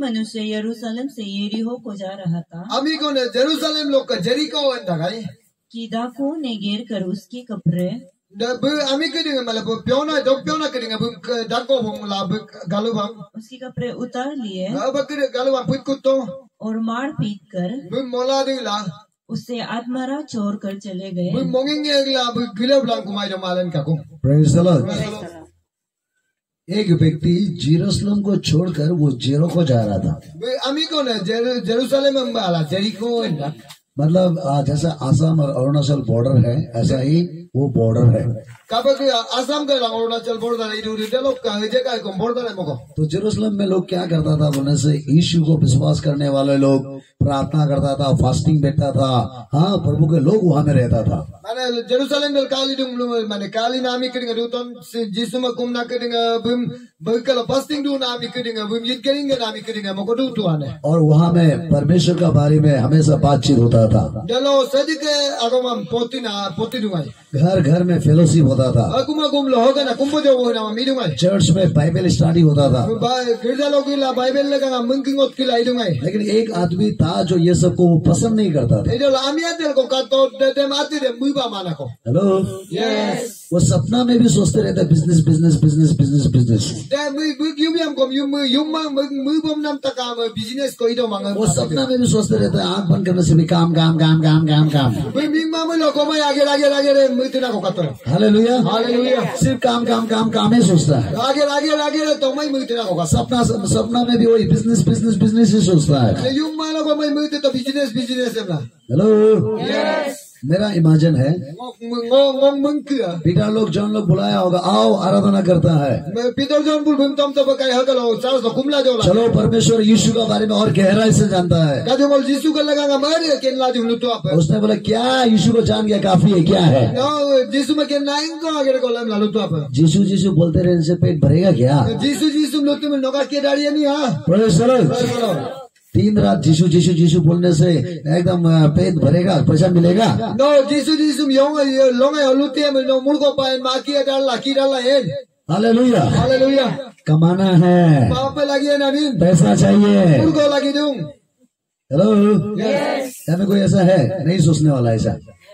मनुष्य यरूशलेम से यरीहो को जा रहा था अमी को ने जेरूशलेम लोग का जेरिको अंदर कि डाकुओं ने घेर कर उसके कपड़े अमी करेंगे मतलब प्योना करेंगे डाको भूंगला गालूबाम उसके कपड़े उतार लिए अब करे गालूबाम पुत कुत्तो और मार पीट कर मोला दिला उसे आत्मारा छोड़ कर चले गए मोंगेंगे अगला अब गिले ब्लांक कुमाई जमालन का को प्रेज़ द लॉर्ड। एक व्यक्ति जेरूशलेम को छोड़कर वो जेरो को जा रहा था। अमी को ने जेरूशलेम में वाला जेरिको अंदर मतलब जैसा आसाम और अरुणाचल बॉर्डर है ऐसा ही वो बॉर्डर है। कब आसाम का अरुणाचल बॉर्डर इधर लोग का जगह को बॉर्डर है मको। तो जेरूशलेम में लोग क्या करता था बोलने से यीशु को विश्वास करने वाले लोग प्रार्थना करता था, फास्टिंग बैठता था। हाँ, प्रभु के लोग वहाँ में रहता था। माने जेरूशलेम में काली दुम माने काली नामी करेंगे रूटन जिसु में कुम ना करेंगे बुम बकल फास्टिंग दू नामी करेंगे बुम ये करेंगे नामी करेंगे मको दू तो आने। और वहाँ में परमेश्वर का बारे में हमेशा बातचीत होता था। डलो सदी के आगमन पोती दूंगाई घर घर में फेलोशिप होता था। अकुमा गुम लो होगा ना कुंभो जो वो ना मी दूंगाई चर्च में बाइबल स्टडी होता था। गिरजा लोग की ला बाइबल लगा मंकिंग ओत की लाई दूंगाई। लेकिन एक आदमी था जो ये सब को पसंद नहीं करता था। ये जो लामिया दिल को का तो दे माती दे मुइबा माना को। हेलो यस वो सपना में भी सोचते रहते business business business business business. यू भी हमको मुइबम नाम तक काम बिजनेस कोई तो मांगा। वो सपना में भी सोचते रहते हैं आंख बंद करने से भी काम काम काम काम काम काम। मिंग मामू लोगों में आगे आगे आगे रे मुइतना को कतो। Hallelujah hallelujah. सिर्फ काम काम काम काम ही सोचता है। आगे आगे आगे रे तो मैं मुइतना को सपना में भी वही बिजनेस बिजनेस बिजनेस ही सोचता है। यू मानो को मैं मुइते तो बिजनेस बिजनेस है ना। हेलो यस मेरा इमेजिन है पीटर लोग जॉन लोग बुलाया होगा आओ आराधना करता है। पीटर जॉन बुल तुम तो बकाई हकल हो चार तो कुमला जो चलो परमेश्वर यीशु के बारे में और गहराई से जानता है। काजो बोल यीशु का लगागा मारे के ला जो तो आप उसने बोला क्या यीशु को जान गया काफी है क्या है। नो यीशु में के नाइन को आगे को ला लो तो आप यीशु यीशु बोलते रहने से पेट भरेगा क्या। यीशु यीशु लोग में नौका के डालिए नहीं। हाँ प्रेज़ द लॉर्ड। दिन रात यीशु यीशु यीशु बोलने से एकदम पेट भरेगा पैसा मिलेगा। नो यीशु यीशु लोंगे लुटे में नो मुर्गो पाए माकी डाला की डाला है। Hallelujah hallelujah. कमाना है पाप पे लगी है ना नहीं पैसा चाहिए मुर्गो लगी दूं। हेलो यस हमें कोई ऐसा है नहीं सोचने वाला ऐसा।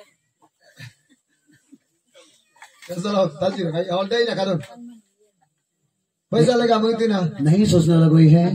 चलो ताजी भाई ऑल डे ना करो पैसा लगा मुझे ना नहीं सोचने वाला कोई है।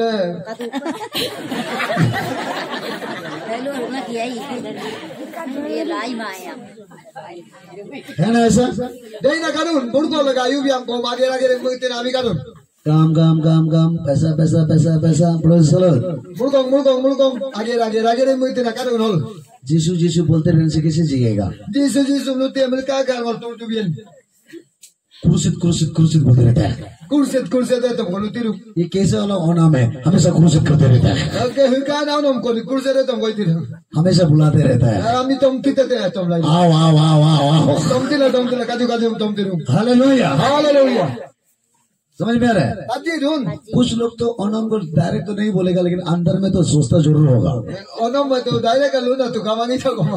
है ना ऐसा नहीं ना कानून मुर्गो लगा यू भी हमको आगे आगे मुझे ना भी कानून काम काम काम काम पैसा पैसा पैसा पैसा मुर्गो मुर्गो मुर्गो आगे आगे आगे मुझे ना कानून होल। यीशु यीशु बोलते रहने से कैसे जिएगा। यीशु यीशु लुटे मिल का कर और तू भी क्रूसित क्रूसित क्रूसित बोलते रहता है। कुर्सित है तुमको लुटी रू ये कैसे वाला नाम है हमेशा क्रूसित करते रहता है। ओके हुका नाम हमको कुर्सित है तुमको इधर हमेशा बुलाते रहता है। अमी तुम कितने हैं तुम लाइक आओ आओ आओ आओ आओ तुम तिला काजू काजू तुम तिलू। Hallelujah hallelujah. समझ में आ रहा है। अजी ढूंढ कुछ लोग तो ओनम को डायरेक्ट तो नहीं बोलेगा लेकिन अंदर में तो सोचता जरूर होगा। ओनम में तो डायरेक्ट लू ना तू कमानी था कोमा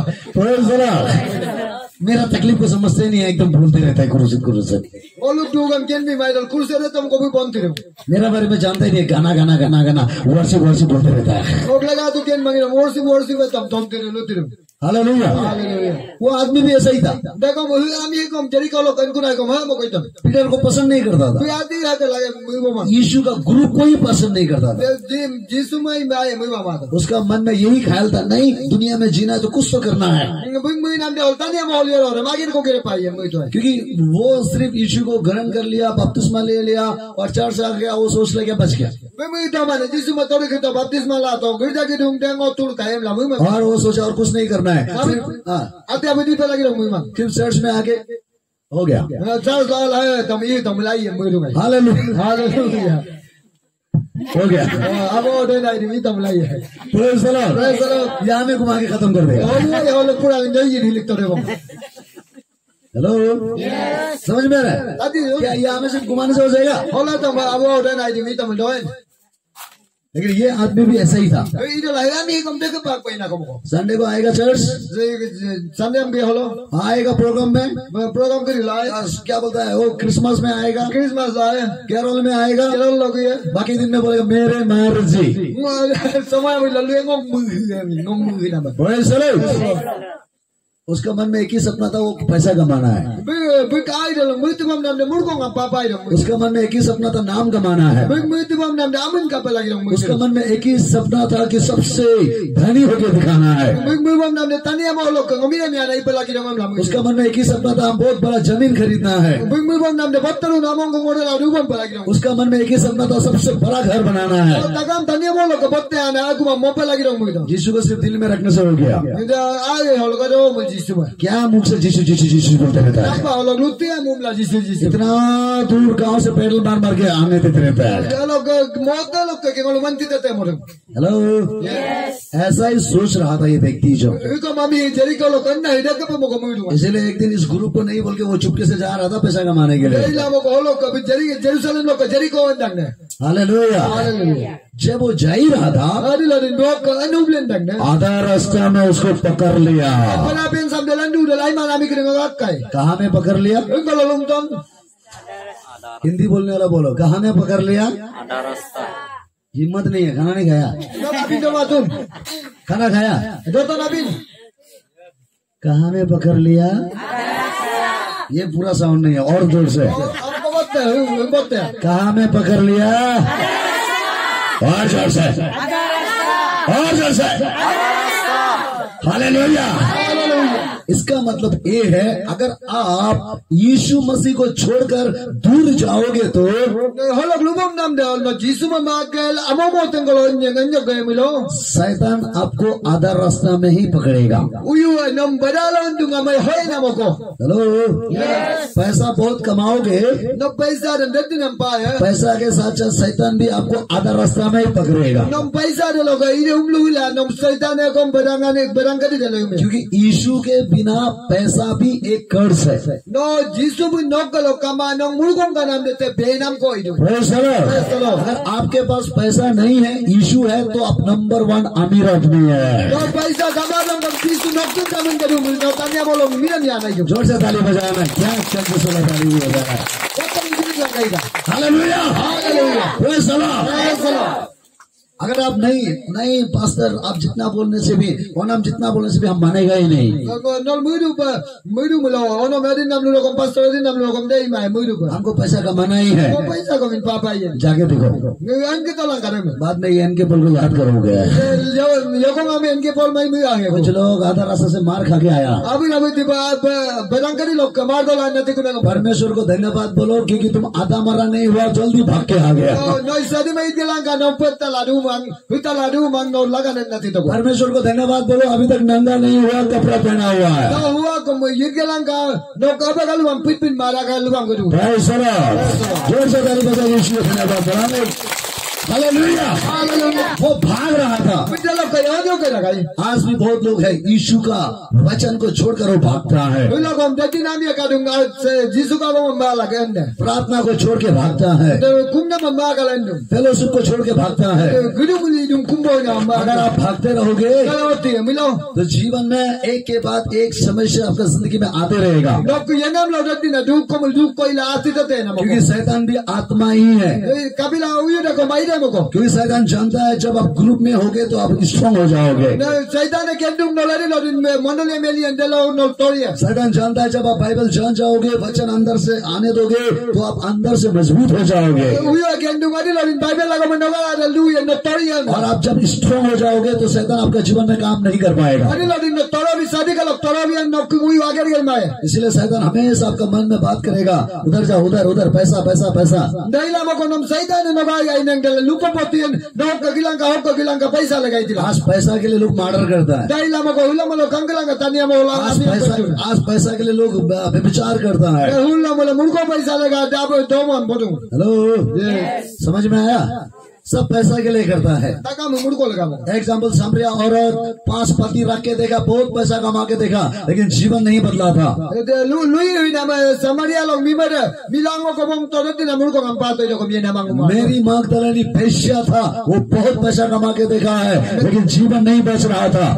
मेरा तकलीफ को समझते नहीं है एकदम भूलते रहता है क्रूसित क्रूसित। वो लोग दूगम केन भी माइडल कुर्सित है तुमको भी बोलते रहो। मेरा बारे में जानता ही नहीं गाना गाना गाना गाना वर्षिप वर्षिप बोलते रहता है। लोग लगा तू केन मांगे वर्षिप में तुम तेरे लो तेरे। हालेलुया। वो आदमी भी ऐसा ही था। देखो आमी कम जरी को लोग कनको ना को हां कोई तो पीटर को पसंद नहीं करता था। तू आती आते लगे मुइबा यीशु का गुरु को ही पसंद नहीं करता था। यीशु में ही आए मुइबा माता उसका मन में यही ख्याल था नहीं दुनिया में जीना तो कुछ तो करना है। मुइ नाम दे होता नहीं माहौल ये और मागिन को गिरे पाई है मुइ तो क्योंकि वो सिर्फ यीशु को ग्रहण कर लिया बपतिस्मा ले लिया और चर्च आ गया वो सोच ले बच गया। मुइ तो माने यीशु में तोड़ के तो बपतिस्मा ला तो गिरजा के ढूंढ देंगे तोड़ कायम ला मुइ में और वो सोचा और कुछ नहीं करना है। आते अभी तो लगी मुइ में फिर चर्च में आके हो गया चर्च ला है तुम ये तुम लाई है मुइ दूंगा। हालेलुया हालेलुया हो गया। अब वो दे नहीं भी तुम लाई है। Praise the lord. Praise the lord. यहाँ में घुमा के खत्म कर देगा। और पूरा नहीं लिख तो देखो। हेलो समझ में आ रहा है क्या यहाँ में सिर्फ घुमाने से हो जाएगा। होला तो अब वो दे नहीं भी तुम दोन लेकिन ये आदमी भी ऐसा ही था। Ito lah kami kumte ke pak paina kamu. Sunday को आएगा चर्च, Sunday am holo. आएगा प्रोग्राम में, Program kiri lah. क्या बोलता है वो, क्रिसमस में आएगा, Christmas lah. कैरोल में आएगा, Jalan lagi ya. बाकी दिन में बोलेगा मेरे मर्जी। Semua yang lalu yang ngomong nama. Praise the Lord। उसका मन में एक ही सपना था, वो पैसा कमाना है। Berkai dalam bertemu nam nam murkong apa apa itu. उसका मन में एक ही सपना था, नाम कमाना है। Bertemu nam nam aman kapal lagi dong. उसका मन में एक ही सपना था कि सबसे धनी होकर दिखाना है। Bertemu nam nam tanya mau lo kengomina ni ada ipal lagi dong nam. उसका मन में एक ही सपना था, हम बहुत बड़ा जमीन खरीदना है। Bertemu nam nam bataru namong kongore la ruban lagi dong. उसका मन में एक ही सपना था, सबसे बड़ा घर बनाना है। Takam tanya mau lo kebatte ana aku mau mopa lagi dong begitu. यीशु को सिर्फ दिल में रखने से हो गया। Kita aye holo kado mau jisu bah. क्या मुख से यीशु यीशु यीशु बोलते रहता है? Apa holo luti ya mumla jisu jisu. इतना दूर गांव से पैदल मार मार के आने देते रहता है। Kalau ke motor lo ke kalau manti tete mau dong. Hello, ऐसा ही सोच रहा था ये व्यक्ति जो। Iko mami jadi kalau kena hidup ke mau kamu itu. इसलिए एक दिन इस ग्रुप को नहीं बोल के वो चुपके से जा रहा था पैसा कमाने के लिए। Jadi lah mau holo ke jadi Jerusalem lo ke jadi kau endang ne. Hallelujah. Haleluya. जब वो जा ही रहा था, Hari lah din dok ke anu blendang ne. आधा रास्ता में उसको पकड़ लिया। Apa pun sambil landu dah lain mana mikir dengan rakai. कहाँ में पकड़ लिया? Kalau lomton. हिंदी बोलने वाला बोलो, कहाँ में पकड़ लिया? हिम्मत नहीं है, खाना नहीं खाया? Nabi dah matun. खाना खाया? Doktor Nabi. कहाँ में पकड़ लिया? ये पूरा साउंड नहीं है, और जोर से। Apa botte? Botte. कहाँ में पकड़ लिया? और जोर से, और जोर से। हालेलुया। इसका मतलब ये है, अगर आप यीशु मसीह को छोड़कर दूर जाओगे तो Halo glubam nam dah. No Jisu memakai amo mau tenggol nyengen gaya milo. शैतान आपको आधा रास्ता में ही पकड़ेगा। Uyu nam badalan tu ngamai hoy namo ko. Hello, पैसा बहुत कमाओगे, No paisa dan dati nam pa ya. पैसा के साथ साथ शैतान भी आपको आधा रास्ता में ही पकड़ेगा। Nam paisa dah lo gaya ini umlu ila nam syaitan ya kom berang kadi dalam ini. क्योंकि यीशु के बिना पैसा भी एक कर्ज है। No Jisu pun nok kalau kama nam mulkom ka nam dete be nam ko itu. Praise the Lord। अगर आपके पास पैसा नहीं है, यीशु है, तो आप नंबर 1 अमीर आदमी है। No paisa kama nam Jisu nok tu kamen kadu no tanya bolong miran ya na itu. जोर से ताली बजाना, क्या चंद सोलह ताली भी बजा रहा है। Kata ini lagi dah. Hallelujah, Haleluya. Praise the Lord. Praise the Lord. अगर आप नहीं पास्टर, आप जितना बोलने से भी, और हम जितना बोलने से भी हम मानेगा ही नहीं। Nol mudu melo. Ono medin nam lo kom pastor din nam lo kom dei mai mudu pa. हमको पैसा कमाना ही है। Ko paisa ko min papa ye. जाके देखो, Ngan kita lang kadang. बाद में ये इनके पल को याद करोगे। Yo ko ngame enke pol mai mu age. कुछ लोग आधा रास्ता से मार खा के आया। Abi nabi tiba bedang kadi lok kamar do lan nati kuna. परमेश्वर को धन्यवाद बोलो, क्योंकि तुम आधा मरा नहीं हुआ, जल्दी भाग के आ गया। No isadi mai dilang ka no petta ladu mang no lagan nati to. परमेश्वर को धन्यवाद बोलो, अभी तक नंगा नहीं हुआ, कपड़ा पहना हुआ है। No huwa ko mo yirgelang ka no ka ba kalu ang pitpin mara ka luang ko. Praise the Lord। जोर से ताली बजा, यीशु को धन्यवाद बोला। हालेलुया। वो भाग रहा था। Pita lo ka yo ka lagai. आज भी बहुत लोग हैं, यीशु का वचन को छोड़कर वो भागता है, Ulo kom dati nam ya ka dung Jisu ka mo ma lagan ne. प्रार्थना को छोड़ के भागता है, Kum na ma ka lan. Fellowship को छोड़ के भागता है। Gudu muli dung kumbo na ma. अगर आप भागते रहोगे Kalawati milo. तो जीवन में एक के बाद एक समस्या आपका जिंदगी में आते रहेगा, Dok yanam lo dati na duk ko duk ko ila ati tate na mo. क्योंकि शैतान भी आत्मा ही है। Kabila uyu da ko mai da mo ko. क्योंकि शैतान जानता है जब आप ग्रुप में होगे तो आप स्ट्रांग हो जाओगे। Na Satan kendung no lari no din mondole meli andelo no toria. शैतान जानता है जब आप बाइबल जान जाओगे, वचन अंदर से आने दोगे, तो आप अंदर से मजबूत हो जाओगे। Uyu kendung adi lo din Bible lago mo no ga lu ya no toria. और आप जब स्ट्रांग हो जाओगे तो शैतान आपका जीवन में काम नहीं कर पाएगा। Adi lo din no toro bi sadi ka lo toro bi no ku uyu agar gel mai. इसलिए शैतान हमेशा आपका मन में बात करेगा, उधर जा, उधर उधर, पैसा पैसा पैसा। Dai la mo ko nom Satan no ga ai nang del lupa potian no ka gilang ka paisa lagai dila. आज पैसा के लिए लोग मर्डर करता है, Dai la mo ko hula mo lo kangilang ka tania mo la. आज पैसा के लिए लोग व्यभिचार करता है। Hula mo lo murko paisa laga dabo domon bodung. Hello, समझ में आया? सब पैसा के लिए करता है। Taka mumurko lagamo. Example Samaria औरत 5 पति रख के देखा, बहुत पैसा कमा के देखा, लेकिन जीवन नहीं बदला था। Lui nama Samaria long mimada milango ko bom todot na murko kam pato jo ko mi nama nguma. मेरी मगदलिनी वेश्या था, वो बहुत पैसा कमा के देखा है, लेकिन जीवन नहीं बच रहा था।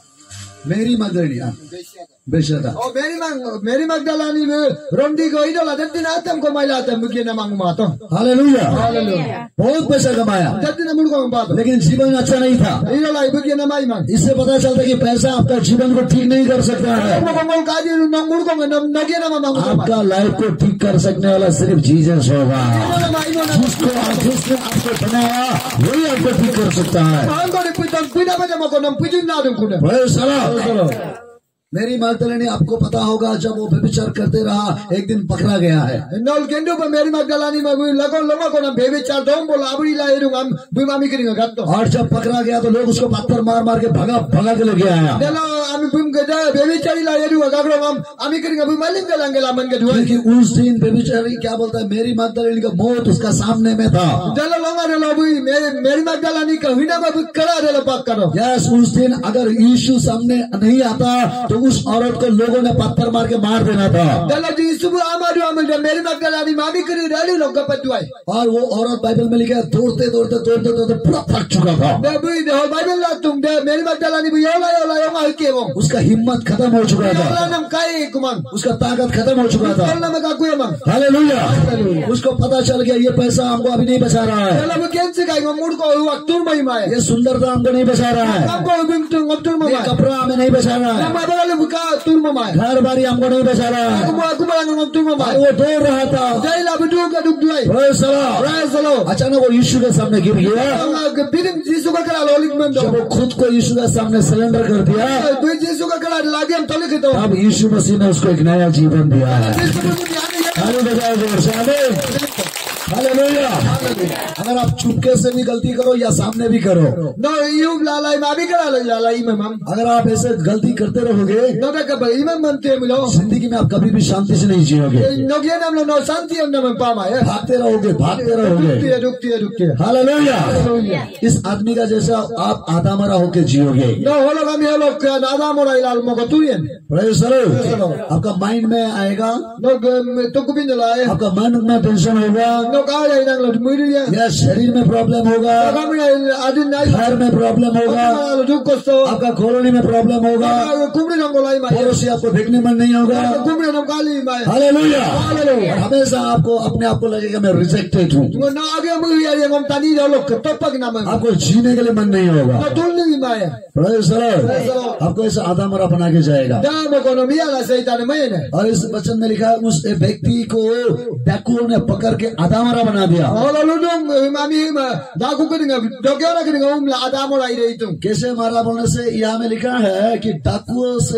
मेरी मगदलिनी वेश्या था। Oh Mary Magdalene rondi ko idola datin atam ko mailata mugye nama nguma to. Hallelujah, Hallelujah. बहुत पैसा कमाया, Datin na murko kam pato. लेकिन जीवन अच्छा नहीं था। Idola ibugye nama iman. इससे पता चलता है कि पैसा आपका जीवन को ठीक नहीं कर सकता है। Mo ko kaji nang murko ngam nagye nama mangu. आपका लाइफ को ठीक कर सकने वाला सिर्फ जीसस होगा। Nama ino na. जिसने आपको बनाया वही आपको ठीक कर सकता है। Angko ni putan pina pa mo ko nam pujun na dum kuna. Praise the Lord. Mary Magdalene, आपको पता होगा जब वो व्यभिचार करते रहा, एक दिन पकड़ा गया है। Nol kendo pa Mary Magdalene ma lago ko nam bebe char dom bola abri la iru am bimami kringa gatto. और जब पकड़ा गया तो लोग उसको पत्थर मार मार के भगा के लेके आया, Dalo ami bim gada bebe chari la iru agro am ami kringa bimalin galangela man ke duai. क्योंकि उस दिन व्यभिचारी क्या बोलता है, मेरी मगदलिनी का मौत उसका सामने में था। Dalo longa dalo bui Mary Magdalene ka hina ma kara dalo pak karo. Yes, उस दिन अगर यीशु सामने नहीं आता तो उस औरत को लोगों ने पत्थर मार के मार देना था। Dalo di subu amadu amal Mary Magdalene mami kri dali log ka duai. और वो औरत बाइबल में लिखा है, दौड़ते पूरा थक चुका था। Da bui da Bible la tum da Mary Magdalene bu yola yonga ke mo. उसका हिम्मत खत्म हो चुका Yola था, nam kai kuman. उसका ताकत खत्म हो चुका था। Yola ma ka kuya man. Hallelujah. उसको पता चल गया ये पैसा हमको अभी नहीं बचा रहा है, Dalo bu kensi kai ngomur ko waktu mai mai. ये सुंदरता हमको नहीं बचा रहा है, Amko bim tu ngomtur ये mai. कपड़ा हमें नहीं बचा रहा है, Nama dalo buka tur mai. घर बारी हमको नहीं बचा रहा है। Aku malah ngomtur भाई mai. वो दौड़ रहा था, Dai la bedu ka duk duai. Praise the Lord. Praise the Lord. अचानक वो यीशु के सामने गिर गया। Ang bidim Jisu ka kala lolik man जब do. वो खुद को यीशु के सामने सरेंडर कर दिया, Dui Jisu ka kala lagi am tolik to. तब यीशु मसीह ने उसको एक नया जीवन दिया है। Jisu ko ni ani. ताली बजाओ जोर से, आमीन। हालेलुया। अगर आप चुपके से भी गलती करो या सामने भी करो, No you la la ma bi kala la la imam. अगर आप ऐसे गलती करते रहोगे, No da ka ba imam man te milo. जिंदगी में आप कभी भी शांति से नहीं जियोगे, No gye nam lo no santi am nam pa ma. भागते रहोगे। Dukti. हालेलुया। इस आदमी का जैसा आप आधा मरा होके जियोगे। No holo kami holo ka nada mora ilal mo ko tuyen. Praise the Lord. आपका माइंड में आएगा, No to kubin la e. आपका मन में टेंशन होगा, No ka ya inang lo muiri ya. या शरीर में प्रॉब्लम होगा, Kami adin nai. घर में प्रॉब्लम होगा, Duk kosto. आपका कॉलोनी में प्रॉब्लम होगा, Kumri nam golai ma. पड़ोसी आपको देखने मन नहीं होगा। Kumri nam kali ma. Hallelujah. Hallelujah. और हमेशा आपको अपने आप को लगेगा मैं रिजेक्टेड हूँ, Ngo na age mu ya ye ngom tani lo ke topak na ma. आपको जीने के लिए मन नहीं होगा। No tul ni ma ya. Praise the Lord. आपको ऐसा आधा मरा बना के जाएगा। Da mo kono mi ala seitan ma ne. और इस वचन में लिखा है, उस व्यक्ति को डाकुओं ने पकड़ के आधा मरा बना दिया। Holo ludong mami ma da ku kini dokyo na kini ngom la ada mo rai dei tum. कैसे मारा बोलने से यहाँ में लिखा है कि डाकुओं से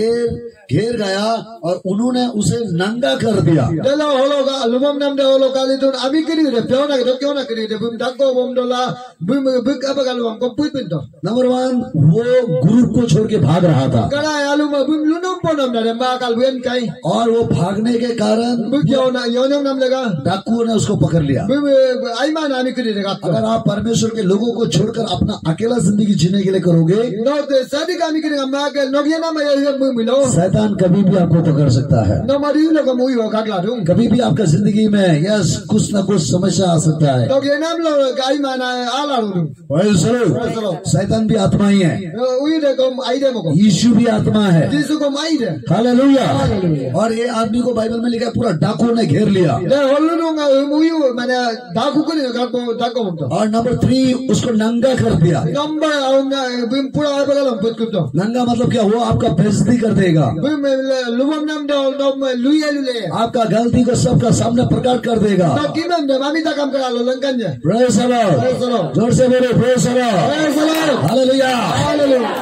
घेर गया और उन्होंने उसे नंगा कर दिया। Dalo holo ga lumam nam de holo kali tun ami kini de pyo na dokyo na kini de bum dakko bum dola bum buk apa kalum ko pui pin to. Number 1, वो group को छोड़ के भाग रहा था, Kala alu ma bum lunam ponam na de ma kal wen kai. और वो भागने के कारण Buk yo na yonam nam lega. डाकुओं ने उसको पकड़ लिया। Bum ai ma na ami kini de gatto. अगर आप परमेश्वर के लोगों को छोड़कर अपना अकेला जिंदगी जीने के लिए करोगे, No de sadi kami kini ma kal no gye na ma ye bum milo. शैतान कभी भी आपको पकड़ सकता है। No mari lo ko mui ho kakla dum. कभी भी आपका जिंदगी में यस कुछ न कुछ समस्या आ सकता है। No gye nam lo gai ma na ala dum. Praise the Lord. शैतान भी आत्मा ही है, Ui de ko ai de mo ko. यीशु भी आत्मा है। Jisu ko mai de. Hallelujah. और ये आदमी को बाइबल में लिखा है, पूरा डाकुओं ने घेर लिया। De holo no muyu mane da ku kini dakko bum to. और नंबर 3, उसको नंगा कर दिया। Number bum pura ai bagalam put kutto. नंगा मतलब क्या, वो आपका बेइज्जती कर देगा, Bum lumam nam de no luye lule. आपका गलती को सबका सामने प्रकट कर देगा। No kimam de mami ta kam kala lo langkanya. Praise the Praise the Lord. Lord. जोर से बोलो praise the Lord. Praise the Lord. Hallelujah. Hallelujah.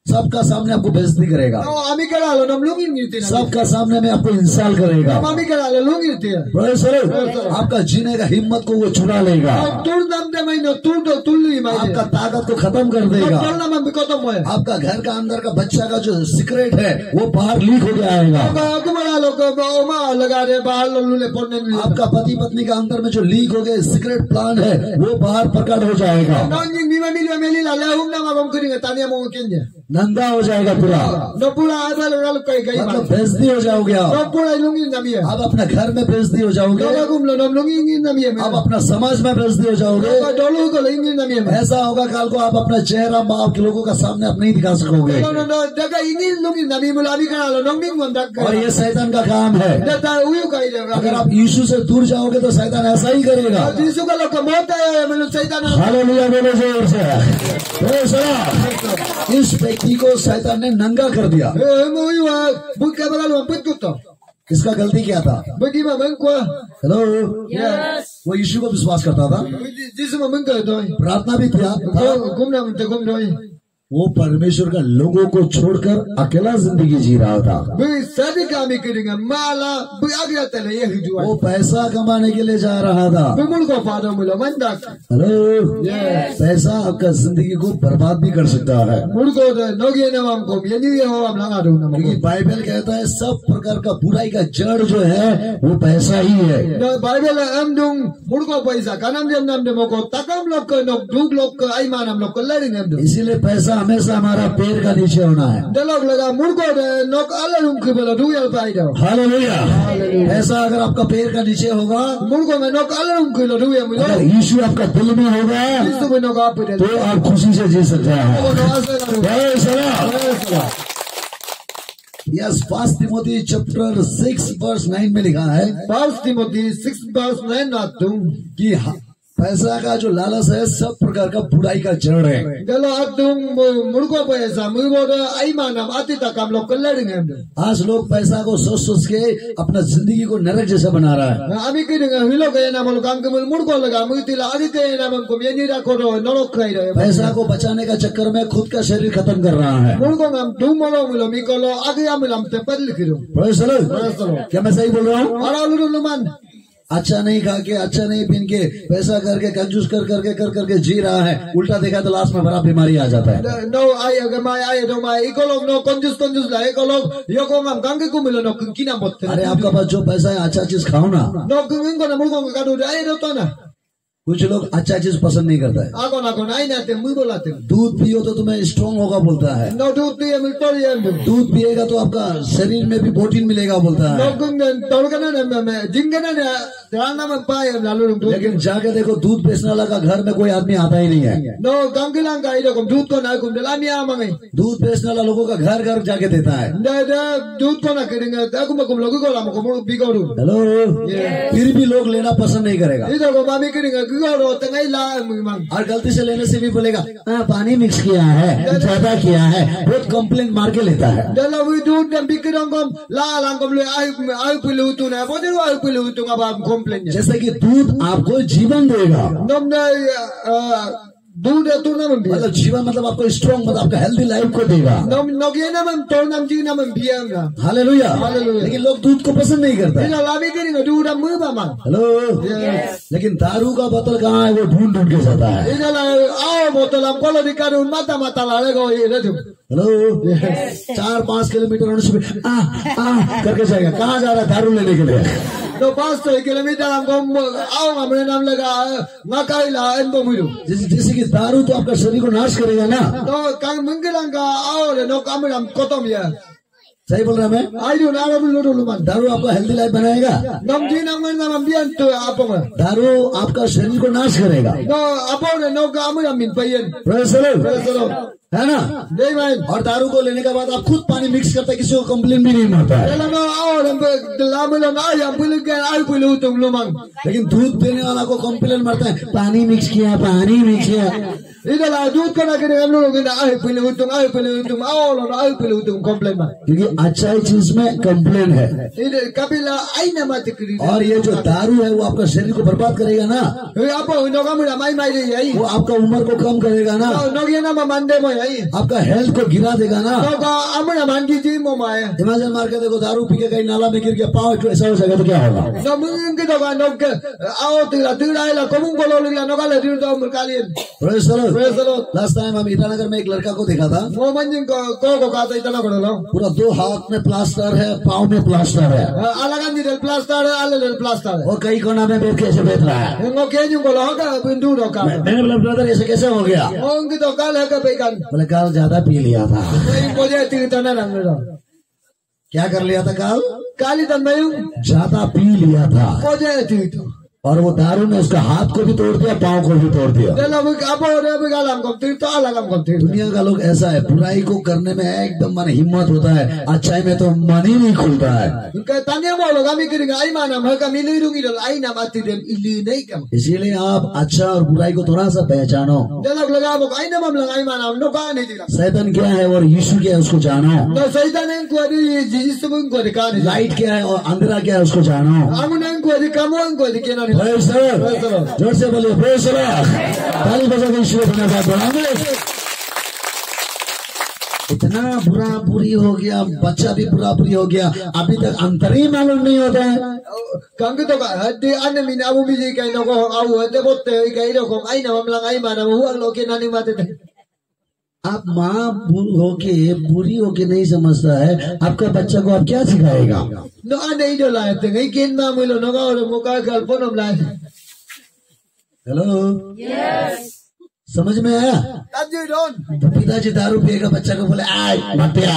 सबका सामने आपको बेइज्जती करेगा, No, ami kerala nam lungi ngirti na. सबका सामने में आपको इंसल्ट करेगा। Ami kerala lungi ngirti. Praise the Lord। आपका जीने का हिम्मत को वो चुरा लेगा, Tul nam de mai no tul do tulli mai. आपका ताकत को खत्म कर देगा, Tul nam am bikoto mo. आपका घर का अंदर का बच्चा का जो सीक्रेट है वो बाहर लीक हो जाएगा, Ako mala lok oma laga de bahal lule ponne ni. आपका पति पत्नी का अंदर में जो लीक हो गए सीक्रेट प्लान है वो बाहर प्रकट हो जाएगा, No ni mi mami meli la la hum na ma bam kuri tania mo kenya. नंगा हो जाएगा पूरा, No pura ada la kai kai ma. मतलब बेइज्जती हो जाओगे आप, No pura lungi na mi. अब अपने घर में बेइज्जती हो जाओगे, No gum lo nam lungi ngi na mi. अब अपना समाज में बेइज्जती हो जाओगे। Dolu ko lungi na mi. ऐसा होगा कल को आप अपना चेहरा माँ के लोगों का सामने आप नहीं दिखा सकोगे, No daga ingi lungi na mi mula mi kana lo nong mo dak. और ये शैतान का काम है। Data uyu kai jaga. अगर आप यीशु से दूर जाओगे तो शैतान ऐसा ही करेगा। Jisu ka lok mota ya melu saitan. Hallelujah बोलो जोर से। Praise the Lord. इस व्यक्ति को शैतान ने नंगा कर दिया। Mo uyu bu ka bala lo putto. किसका गलती क्या था? Bagi ma man kwa. Hello, Yes. वो यीशु को विश्वास करता था, Jisu ma man ka doi. प्रार्थना भी था, Gum na te gum doi. वो परमेश्वर का लोगों को छोड़कर अकेला जिंदगी जी रहा था। Bu sadi kami keringa mala bu agya tele ye hijua. वो पैसा कमाने के लिए जा रहा था। Bu mul ko fado mulo mandak. Hello, पैसा आपका जिंदगी को बर्बाद भी कर सकता है, Mul ko de nogi na mam ko ye ni ye ho am langa do na mo. क्योंकि बाइबल कहता है सब प्रकार का बुराई का जड़ जो है वो पैसा ही है। Na Bible am dung mul ko paisa kanam dem nam de mo ko takam lok ko nok dug lok ko ai manam lok ko lading am do. इसीलिए पैसा हमेशा हमारा पैर का नीचे होना है। Dalok laga mul ko de nok alalum ki bela du yal pai do. Hallelujah. पैसा अगर आपका पैर का नीचे होगा, Mul ko me nok alalum ki lo du yal mulo. अगर यीशु आपका दिल में होगा Jisu bu nok apu de. तो आप खुशी से जी सकते हैं। Ko no asa na do. Praise the Lord। Yes, First Timothy chapter 6 verse 9 में लिखा है First Timothy 6 verse 9 na tum. कि पैसा का जो लालच है सब प्रकार का बुराई का जड़ है। Dalo atung mul ko paisa mul ko de ai manam ati takam lok ko lading am do. आज लोग पैसा को सोच सोच के अपना जिंदगी को नरक जैसा बना रहा है। Ami ki dengan hilo kaya nama lo kang kemul mul ko laga mu tila adi kaya nama ko ye ni ra ko do nolok khai do. पैसा को बचाने का चक्कर में खुद का शरीर खत्म कर रहा है। Mul ko ngam du molo mulo mi ko lo adi am lam te pad likiru. Praise the Lord। Praise the Lord. क्या मैं सही बोल रहा हूँ? Ara lu lu man. अच्छा नहीं खा के, अच्छा नहीं पीन के, पैसा करके कंजूस कर करके जी रहा है, उल्टा देखा तो लास्ट में बड़ा बीमारी आ जाता है। No ai aga mai ai do mai ikolog no konjus la ikolog yo ko ngam kang ku milo no kina bot. अरे आपका पास जो पैसा है अच्छा चीज खाओ ना। No kung ko na mul ko ka do ai do to na. कुछ लोग अच्छा चीज पसंद नहीं करता है। Ako na ko ai na te mu bolate. दूध पियो तो तुम्हें स्ट्रांग होगा बोलता है, No du ti am to ye am. दूध पिएगा तो आपका शरीर में भी प्रोटीन मिलेगा बोलता No है। kung tol kana na me jingana na dana man pa am la lu. लेकिन जाके देखो दूध बेचने वाला का घर में कोई आदमी आता ही नहीं है। No kang kilang ka ida kum dut ko na kum dala mi amangai. दूध बेचने वाला लोगों का घर घर जाके देता है। Da dut ko na kiringa da kum kum logo ko la mo kum bigoru. Hello, फिर भी लोग लेना पसंद नहीं करेगा, Ida ko mami kiringa gigoro tangai la mu mang. और गलती से लेने से भी बोलेगा हाँ पानी मिक्स किया है, ज्यादा किया है, बहुत कंप्लेंट मार के लेता है। Dala wi dut dan bikirang kom la lang kom le ai pilu tu na bo de ai pilu tu ngaba complain. जैसे कि दूध आपको जीवन देगा, Nom na dut tu na man biya. मतलब जीवन मतलब आपको स्ट्रांग, मतलब आपका हेल्दी लाइफ को देगा। Nom nogi na man to nam ji na man biya na. Hallelujah. Hallelujah. लेकिन लोग दूध को पसंद नहीं करता है। Ida la mi kiringa du da mu ba man. Hello, लेकिन दारू का बोतल कहाँ है वो ढूंढ ढूंढ के जाता है। Ida la ao botolam polo di karun mata la le go ye re tu. Hello, 4-5 kilometre होने से करके जाएगा, कहाँ जा रहा है? दारू लेने के लिए। No pasto kilometer am kom ao amre nam laga ngakai la en bo miru. जैसे कि दारू तो आपका शरीर को नाश करेगा ना। No kang menggelang ka ao le no kamram kotom ya. सही बोल रहा मैं? Ai du na lu lu man. दारू आपका हेल्दी लाइफ बनाएगा, Nom ji nam nam bian tu apong. दारू आपका शरीर को नाश करेगा। No apong no kamram min payen. Praise the Lord। Praise the Lord. है ना? Dei man. और दारू को लेने के बाद आप खुद पानी मिक्स करते, किसी को कंप्लेन भी नहीं मारता है। Dala no ao le la mu na ay pilu ke ay pilu tum lu man. लेकिन दूध देने वाला को कंप्लेन मारता है, पानी मिक्स किया, पानी मिक्स किया। Ida la dut kana ke am lu ke na ay pilu tum ao lo ay pilu tum complain man. क्योंकि अच्छाई चीज में कंप्लेन है, Ida kapila ay na matikri. और ये जो दारू है वो आपका शरीर को बर्बाद करेगा ना, Apo no kamura mai mai de ai. वो आपका उम्र को कम करेगा ना, No ge na ma mande mo नहीं आपका हेल्थ को गिरा देगा ना। तो का अमना मान की जी मोमा है इमेजिन मार के देखो, दारू पी के कहीं नाला में गिर गया, पाँव ऐसा हो जाएगा तो क्या होगा? no mungkin kita kan nok आओ तिला la komung बोलो लिया no kala दिन तो कलियन Praise the Lord. Praise the Lord. Last time हम ईटानगर में एक लड़का को देखा था, वो मंजिन को कहता इतना करो लो पूरा 2 हाथ में प्लास्टर है, पाँव में प्लास्टर है, अलग अंदर del प्लास्टर है अलग del प्लास्टर है और कई कोना में बैठ के ऐसे बैठ रहा है। वो केजू को लो का बिंदु रो का मैंने बोला ब्रदर ऐसे कैसे हो गया? वो उनकी तो काल है का बेकार बोले कल ज्यादा पी लिया था। कोई मुझे तिरतना रंग रो क्या कर लिया था कल? काली तन्मयु ज्यादा पी लिया था, मुझे तिरतो और वो दारू ने उसका हाथ को भी तोड़ दिया, पाँव को भी तोड़ दिया। चलो अब रे बिगाल हमको तिरतो अलग हमको तिरतो दुनिया का लोग ऐसा है, बुराई को करने में एकदम मन हिम्मत होता है, अच्छाई में तो मन ही नहीं खुलता है। तन्ने बोलो कमी करेंगे आई माना मैं कमी नहीं रूंगी डल आई ना माती देम इल्ली नहीं कम इसीलिए आप अच्छा और बुराई को थोड़ा सा पहचानो। जलक लगा वो आई ना मम लगाई माना हम लोग कहा नहीं दिला शैतान क्या है और यीशु क्या है उसको जानो। तो सैतान इनको अभी जिस तुम इनको दिखा नहीं लाइट क्या है और अंधेरा क्या है उसको जानो। हम इनको अभी कम इनको दिखे ना नहीं Praise the Lord. जोर से बोलिए प्रेज़ द लॉर्ड। ताली बजा के यीशु को धन्यवाद बढ़ाएंगे। इतना बुरा बुरी हो गया, बच्चा भी बुरा बुरी हो गया, अभी तक अंतर ही मालूम नहीं होता है। कंग तो का हड्डी अन्य मीना वो भी जी कहीं नको आउ हड्डे बोलते हैं कहीं नको आई ना हम लगाई माना वो हुआ लोग के नानी माते थे। आप माँ होके बुरी होके नहीं समझता है, आपका बच्चा को आप क्या सिखाएगा? नो नहीं जो लाए थे कहीं किन माँ मिलो नो का और मुका कल्पना हम लाए हेलो समझ में आया? तो पिताजी दारू पिएगा, बच्चा को बोले आय मत पिया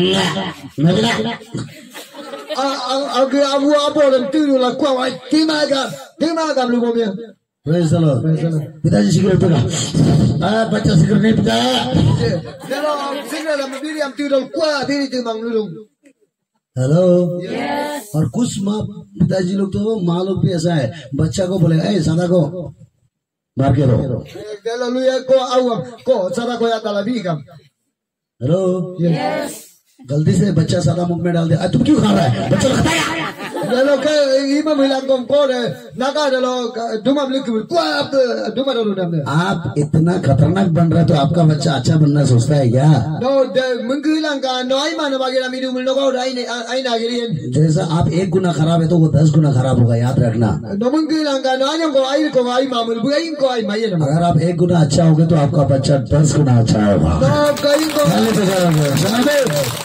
अगर अब वो आप और तीनों लगवा वाई तीमागा लोगों में Praise the Lord. पिताजी सिगरेट पीगा, बच्चा सिगरेट नहीं पीता। चलो सिगरेट हम बीड़ी हम तीनों लगवा बीड़ी तीमाग लोग हेलो और कुछ माँ पिताजी लोग तो माँ लोग भी ऐसा है, बच्चा को बोलेगा ए सादा को मार के रो। चलो लुया को आउ को सादा को याद आला भी कम हेलो गलती से बच्चा सादा मुंह में डाल दिया, तुम क्यों खा रहा है? बच्चा खाता है। चलो के इमा मिला को कोरे नाका चलो दुमम लिख को आप दुमा रो दम आप इतना खतरनाक बन रहे तो आपका बच्चा अच्छा बनना सोचता है क्या? नो मंगिलां का नो आई माने बागेला मीडू मिल नो को आई ना गिरी जैसा आप 1 गुना खराब है तो वो 10 गुना खराब होगा, याद रखना। नो मंगिलां का नो आई को आई मामूल बुआई को आई माये ना अगर आप 1 गुना अच्छा होगे तो आपका बच्चा 10 गुना अच्छा होगा। तो कहीं को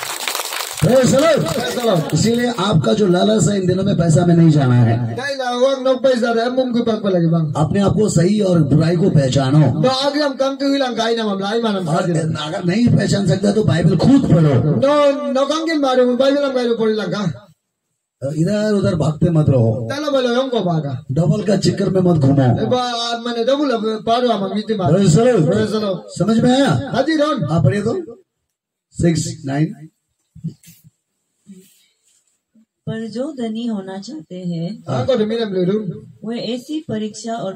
इसीलिए आपका जो लालच है इन दिनों में पैसा में नहीं जाना है। नहीं ना वो नो पैसा है मुंह के पग पे लगे बांग अपने आप को सही और बुराई को पहचानो। तो आगे हम कम के हिलां गाई ना हम लाई मानम अगर नहीं पहचान सकता तो बाइबल खुद पढ़ो। नो नो कम के मारो बाइबल हम गाई पढ़ी लगा इधर उधर भागते मत रहो, चलो बोलो हमको भागा डबल का चक्कर में मत घूमो। मैंने डबल पारो हम मिट्टी मार चलो समझ में आया? हाजी रोन आप पढ़िए तो 6-9 पर जो धनी होना चाहते हैं आको तो मेरे में रूम वे ऐसी परीक्षा और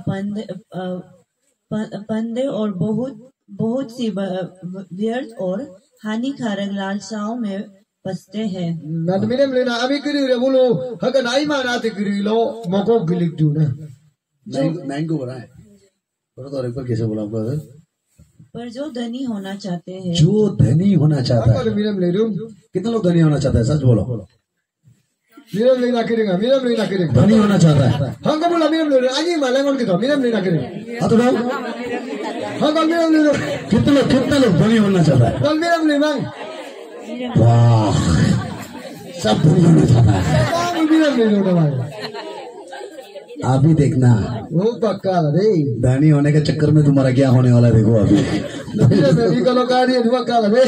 फंदे और बहुत सी व्यर्थ और हानिकारक लालसाओं में फंसते हैं। ना तो मेरे में ना अभी करी रे बोलो अगर नहीं माना तो करी लो मको गिलिक दू ना 9 को बनाए तो और एक बार कैसे बोला आपको? पर जो धनी होना चाहते हैं, जो धनी होना चाहता आको है। तो मेरे में रूम कितने लोग धनी होना चाहते हैं? सच बोलो। मेरे में ना करेगा मेरे में ना करेगा धनी होना चाहता है। हमको बोला मेरे में आजी माला कौन के तो मेरे में ना करेगा हाँ तो लोग हमको मेरे में कितने लोग धनी होना चाहता है? कल मेरे में मांग वाह सब धनी होना चाहता है। काम मेरे में लो ना आप भी देखना वो पक्का रे धनी होने के चक्कर में तुम्हारा क्या होने वाला है, देखो अभी। मेरे में भी कलो कार्य हुआ काला रे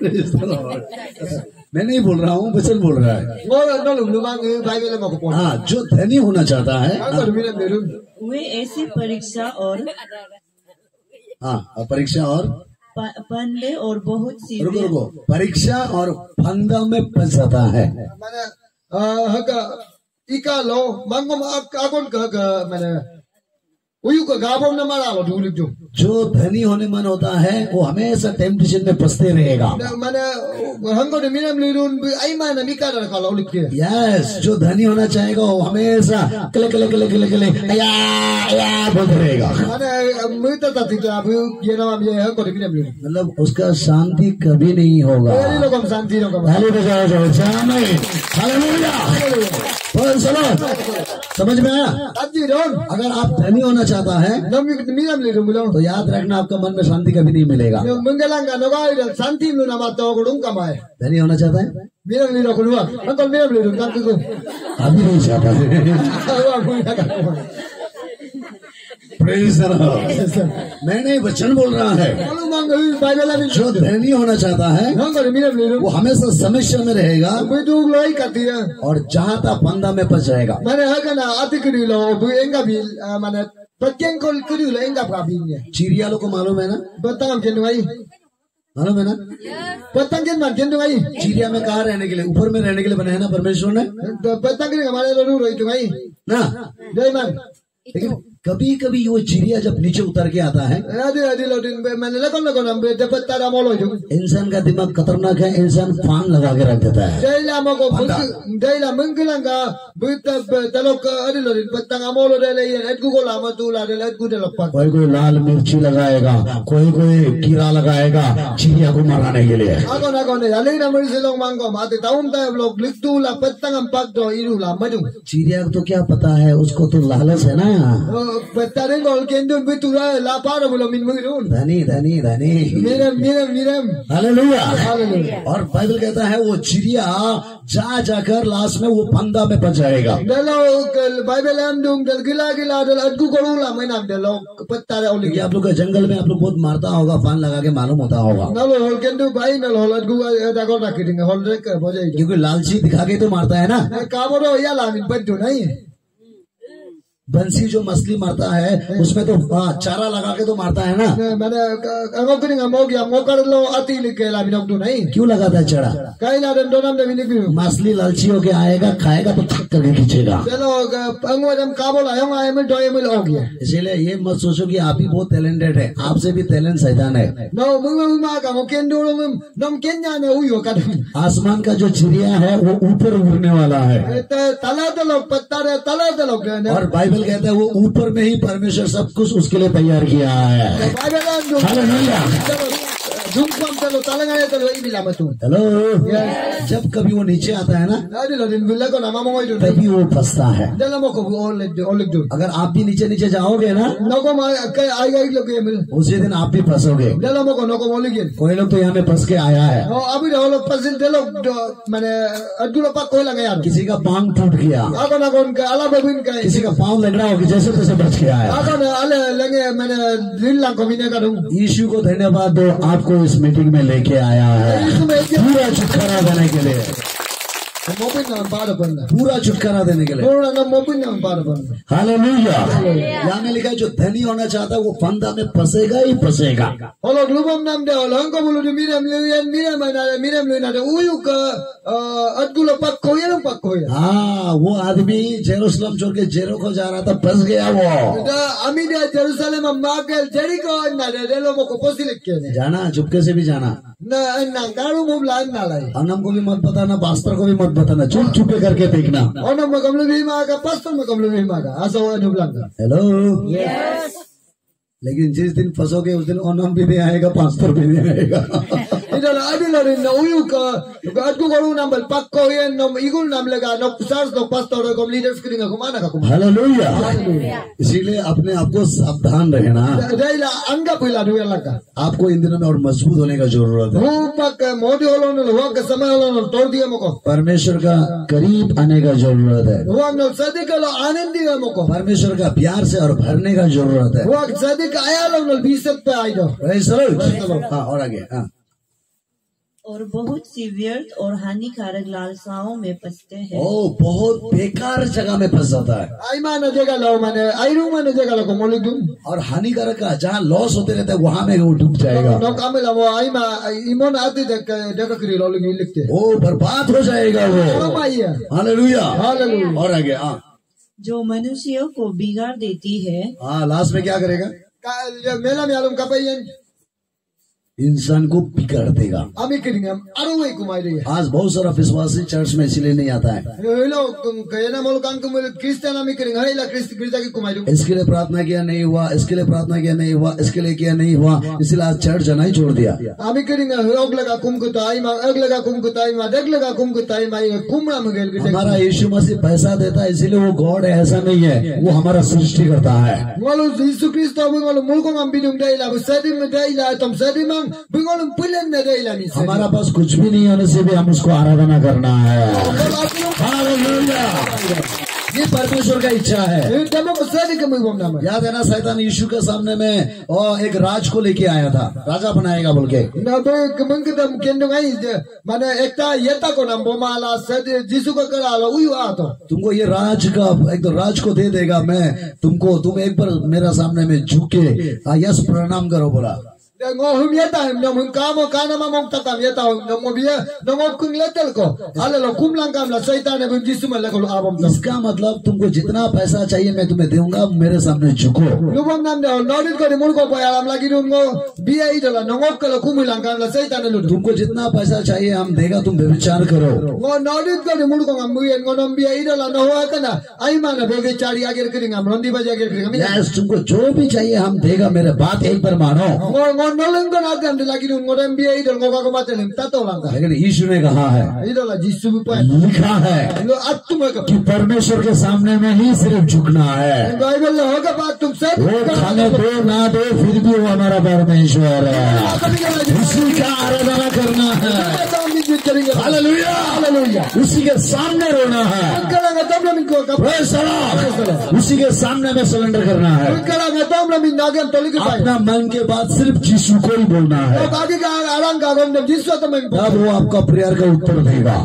मैं नहीं बोल रहा हूँ, वचन बोल रहा है। वो ना लुम लुमांग भाई मेरे मको पहुंच हाँ जो धनी होना चाहता है आको तो मेरे में रूम वे ऐसी परीक्षा और हाँ परीक्षा और फंदे और बहुत सी रुको परीक्षा और फंदा में फंस जाता है। मैंने हका इका लो मंगम आकोन का मैंने Uyu ka gabong na malalo dulig do. जो धनी होने मन होता है वो हमेशा टेम्पटेशन में फंसते रहेगा। Mana hangko de minam lirun ay mana mikada ka laulik ke. Yes, जो धनी होना चाहेगा वो हमेशा कले कले कले कले कले या बोलते रहेगा। Mana muita tati ka abu ye na am ye hangko de minam lirun. मतलब उसका शांति कभी नहीं होगा। Ye lo kam santi lo kam. ताली बजाओ जाओ, आमीन, हालेलुया। समझ में आया? Ati don. अगर आप धनी होना चाहता है Nam minam lirun bulo. तो याद रखना आपका मन में शांति कभी नहीं मिलेगा। Mengalanga no ga santi lu na mato gudung kamai. धनी होना चाहता है? Minam lirun ko luwa. Hangko minam lirun kan ko. अभी नहीं चाहता है। Praise the Lord। मैंने वचन बोल रहा है, Kalau manggil Bible ni जो धनी होना चाहता है hangko de minam lirun. वो हमेशा समस्या में रहेगा Bedu loi katia. और जहाँ तक फंदा में फंस जाएगा। Mana hakana ati kiri lo bu enga bil mana Batyang kol kiri lo enga prabinya. चिड़िया लोग को मालूम है ना? Batang kendu ai. मालूम है ना? Batang kendu ai. चिड़िया में कहाँ रहने के लिए? ऊपर में रहने के लिए बनाया ना परमेश्वर ने, Batang kiri kamare lo ru itu ai. ना? Dai man. लेकिन कभी कभी वो चिड़िया जब नीचे उतर के आता है, Adi lo din mana lakon ambe dapat tara molo itu. इंसान का दिमाग खतरनाक है, इंसान फान लगा के रख देता है। Dai la mo ko dai la menggelanga buta talok adi lo din batang amolo dai le et ku ko la ma tu la dai et ku de lokpat. कोई कोई लाल मिर्ची लगाएगा, कोई कोई कीड़ा लगाएगा चिड़िया को मारने के लिए। Ako ne alai na mer silong mangko mate taum ta blok lik tu la batang ampak do iru la madu. चिड़िया को तो क्या पता है, उसको तो लालच है ना। Batare gol kendo betura la para bolo min murun. धनी धनी धनी, Miram. हालेलुया। Hallelujah. और बाइबल कहता है वो चिड़िया जा जाकर लास्ट में वो फंदा में फंस जाएगा। Dalo Bible am dung dal gila dal adgu korula mainam dalo patare क्योंकि oli. आप लोग का जंगल में आप लोग बहुत मारता होगा, फान लगा के मालूम होता होगा, Nalo hol kendo bai nalo hol adgu da gol rakiting hol rek bojai. क्योंकि लालची दिखा के तो मारता है ना। Kaboro ya la min baddu nai. बंसी जो मछली मारता है उसमें तो चारा लगा के तो मारता है ना। Mana angok kring amok ya mokar lo ati like la min okdu nai. क्यों लगाता है चढ़ा? Kai la den donam de minik biu. मछली लालची होके आएगा, खाएगा तो थक करके खींचेगा। Dalo angwa dam kabol ayong ayam do ayam lo ogya. इसीलिए ये मत सोचो कि आप ही बहुत टैलेंटेड है, आपसे भी टैलेंट शैतान है। No muma ka mo kendo lo nom kenya na uyo ka. आसमान का जो चिड़िया है वो ऊपर उड़ने वाला है, Tala dalo patare tala dalo ka. और बाइबल कहता है वो ऊपर में ही परमेश्वर सब कुछ उसके लिए तैयार किया है। Bible am dung. Hallelujah. Jungkam talo talangaya talo ibila matu. Hello, जब कभी वो नीचे आता है ना Adi lo din bulla ko na mama mo itu. तभी वो फंसता है। Dala mo ko oleg do. अगर आप भी नीचे नीचे जाओगे ना Noko ma kai ay lo ke mil. उसी दिन आप भी फंसोगे। Dala mo ko noko oleg yen. कोई लोग तो यहाँ में फंस के आया है, Oh abi do lo pasil dalo mane adgulo pa ko lang yan. किसी का पांव टूट गया, Ako na kon ka ala babin kai. किसी का पांव लंगड़ा हो गया, जैसे तैसे बच के आया। Ako na ala lange mane dil lang ko mine ka dung. यीशु को धन्यवाद दो, आपको इस मीटिंग में लेके आया है पूरा छुटकारा देने के लिए, Mopin na para panna. पूरा छुटकारा देने के लिए। Pura na mopin na para panna. Hallelujah. यहाँ में लिखा है जो धनी होना चाहता है वो फंदा में फंसेगा ही फंसेगा। Holo glubam nam de holo angko bulu di miram lu na de uyu ka adgulo pak ko yan. हाँ, वो आदमी जेरूसलम छोड़ के जेरिको जा रहा था, फंस गया वो। Da ami de Jerusalem makel Jericho na de delo mo ko posilik ke. जाना, चुपके से भी जाना, Na garu mo blan na lai. Anam को भी मत बताना, पास्टर को भी मत बताना, चुप चुपे करके देखना। Ono mo kamlu bima ka pastor mo kamlu bima ka. Asa wa no blan. Hello, लेकिन जिस दिन फंसोगे उस दिन ओनम भी नहीं आएगा, पास्टर भी नहीं आएगा। Ida la adila rin na uyu ka adgu koru nam bal pak ko yan no igul nam lega no sars no pastor ko leaders kringa ko mana ka ko. Hallelujah. इसीलिए अपने आप को सावधान रहना, Dai la anga pila du yan ka. आपको इन दिनों में और मजबूत होने का जरूरत है। Hu pak modi holo no ho ka samay holo no tor diya mo ko. परमेश्वर का करीब आने का जरूरत है, Hu no sadik lo anand diya mo ko. परमेश्वर का प्यार से और भरने का जरूरत है। Hu sadik ayalo no bisat pa aido. Praise the Lord। हाँ, और आगे। हाँ, और बहुत सी व्यर्थ और हानिकारक लालसाओं में फंसते हैं। ओ बहुत बेकार जगह में फंस जाता है, Ay mana jaga lo mane ayru mane jaga lo ko molig dum. और हानिकारक का जहाँ लॉस होते रहते हैं वहां में वो डूब जाएगा, No kamela mo ay ma imon ati de kri lo likte. वो बर्बाद हो जाएगा वो। Oh maya. हालेलुया। Hallelujah. और आगे। हाँ, जो मनुष्यों को बिगाड़ देती है। हाँ, लास्ट में क्या करेगा? मेला में आलम कपाइन इंसान को बिगाड़ देगा। अमी करेंगे अरो वही कुमाई रही है। आज बहुत सारा विश्वासी चर्च में इसलिए नहीं आता है। कहना मोल काम को क्रिश्चियन अमी करेंगे है ला क्रिस्ता की कुमाई रही। इसके लिए प्रार्थना किया नहीं हुआ, इसके लिए प्रार्थना किया नहीं हुआ, इसके लिए किया नहीं हुआ, इसलिए आज चर्च जाना ही छोड़ दिया। अमी करेंगे अग लगा कुमको ताई मा अग लगा कुमको ताई मा देख लगा कुमको ताई मा कुमरा में गेल के। हमारा यीशु मसीह पैसा देता है इसीलिए वो गॉड है ऐसा नहीं है, वो हमारा सृष्टि करता है। मोलो यीशु क्रिस्ता मोलो मुल्को हम बिदुम देला सदी में देला तुम सदी में बिगोलम पुलन में देला नहीं। हमारा पास कुछ भी नहीं होने से भी हम उसको आराधना करना है। हालेलुया, ये परमेश्वर का इच्छा है। याद है ना, शैतान यीशु के सामने में और एक राज को लेके आया था, राजा बनाएगा बोल के। माने एकता येता को नाम बोमाला यीशु को करा लो उही आ तो तुमको ये राज का एक तो राज को दे देगा। मैं तुम एक बार मेरा सामने में झुके यस प्रणाम करो बोला। Ngohum yata him nom kamo kana mamong tatam yata nom biya nom kung letel ko alalo kum lang kam la शैतान ने जिसु में लगलो आबम। इसका मतलब तुमको जितना पैसा चाहिए मैं तुम्हें दूंगा, मेरे सामने झुको। लुबम नाम दे नॉलेज को मुल को पयालाम लगी रुंगो बिया इडला नंगोप कलो kum lang kam la शैतान ने लुट। तुमको जितना पैसा चाहिए हम देगा, तुम व्यभिचार करो। ngo नॉलेज को मुल को हम मुयन ngo nom बिया इडला न हुआ कना आई माने व्यभिचारी आगे करेंगे हम रंदी बाजी आगे करेंगे। यस, तुमको जो भी चाहिए हम देगा, मेरे बात एक बार मानो। ngo नॉलेज को ना दे लगी रुंगो रम बिया इडल ngo का माते लेम ततो लंगा। लेकिन यीशु ने कहा है, इडला जिसु भी पाए लिखा है लो अत्तुम कि परमेश्वर के सामने में ही सिर्फ झुकना है। बाइबल में होगा बात तुम सब वो खाने दो ना दो फिर भी वो हमारा परमेश्वर है, उसी का आराधना करना है। हालेलुया, हालेलुया, उसी के सामने रोना है, उसी के सामने में सरेंडर करना है। अपना मन के बाद सिर्फ यीशु को ही बोलना है, तब वो आपका प्रेयर का उत्तर देगा।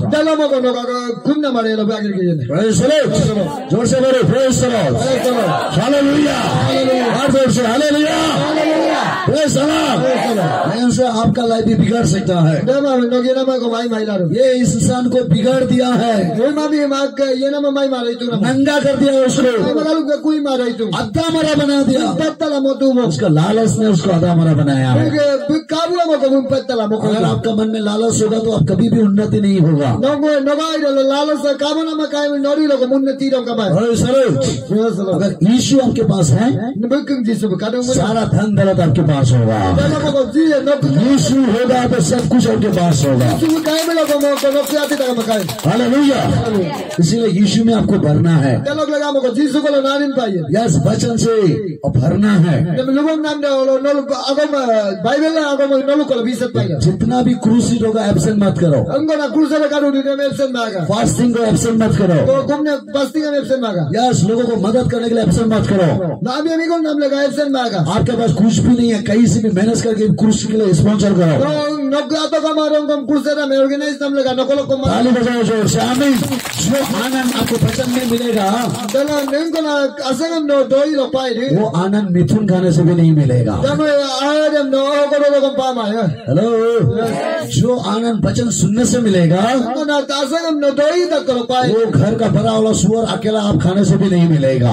जोर से बोलो प्रेज द लॉर्ड, हालेलुया, और जोर से हालेलुया, प्रेज द लॉर्ड। इनसे आपका लाइफ भी बिगड़ सकता है। ये इस इंसान को बिगाड़ दिया है, नंगा कर दिया उसको, अद्धा मरा बना दिया। उसका लालच ने उसको आधा मरा बनाया है। अगर आपका मन में लालच होगा तो आप कभी भी उन्नति नहीं होगा। अगर यीशु आपके पास है, सारा धन दौलत आपके पास होगा। यीशु होगा तो सब कुछ आपके पास होगा। हालेलुया, इसीलिए यीशु में आपको भरना है। यस, वचन से भरना है। जितना भी क्रूसिड होगा एब्सेंट मत करो, फास्टिंग को एब्सेंट मत करो, यस, लोगों को मदद करने के लिए एब्सेंट मत करो। आपके पास कुछ भी नहीं है, कहीं से भी मेहनत करके क्रूस के लिए स्पॉन्सर करो। ताली बजाओ जोर से, आमीन। जो आनंद आपको वचन में मिलेगा वो आनंद मिथुन खाने से भी नहीं मिलेगा। हेलो, जो आनंद वचन सुनने से मिलेगा वो घर का भरा वाला सुअर अकेला आप खाने से भी नहीं मिलेगा।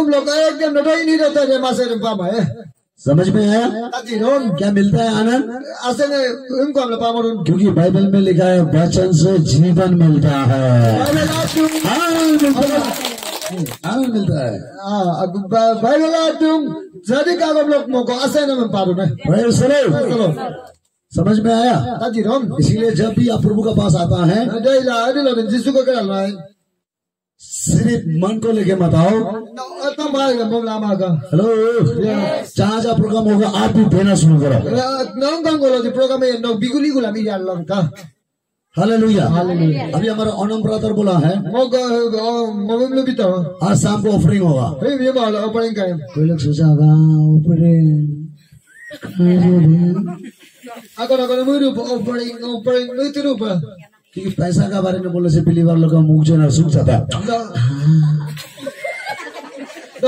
समझ में आया क्या मिलता है आनंद? क्योंकि बाइबल में लिखा है वचन से जीवन मिलता है, आनंद मिलता है। समझ में आया? इसीलिए जब भी आप प्रभु का पास आता है सिर्फ मन को लेके मत आओ। हेलो, जहाँ जहाँ प्रोग्राम होगा आप भी देना शुरू करो। हालेलुया, अभी हमारा ओनम ब्रदर बोला है आज शाम को ऑफरिंग होगा। कोई लोग सोचा होगा क्योंकि पैसा का बारे में बोलने से बिलीवर लोग का मुंह जो है सूख जाता है। तो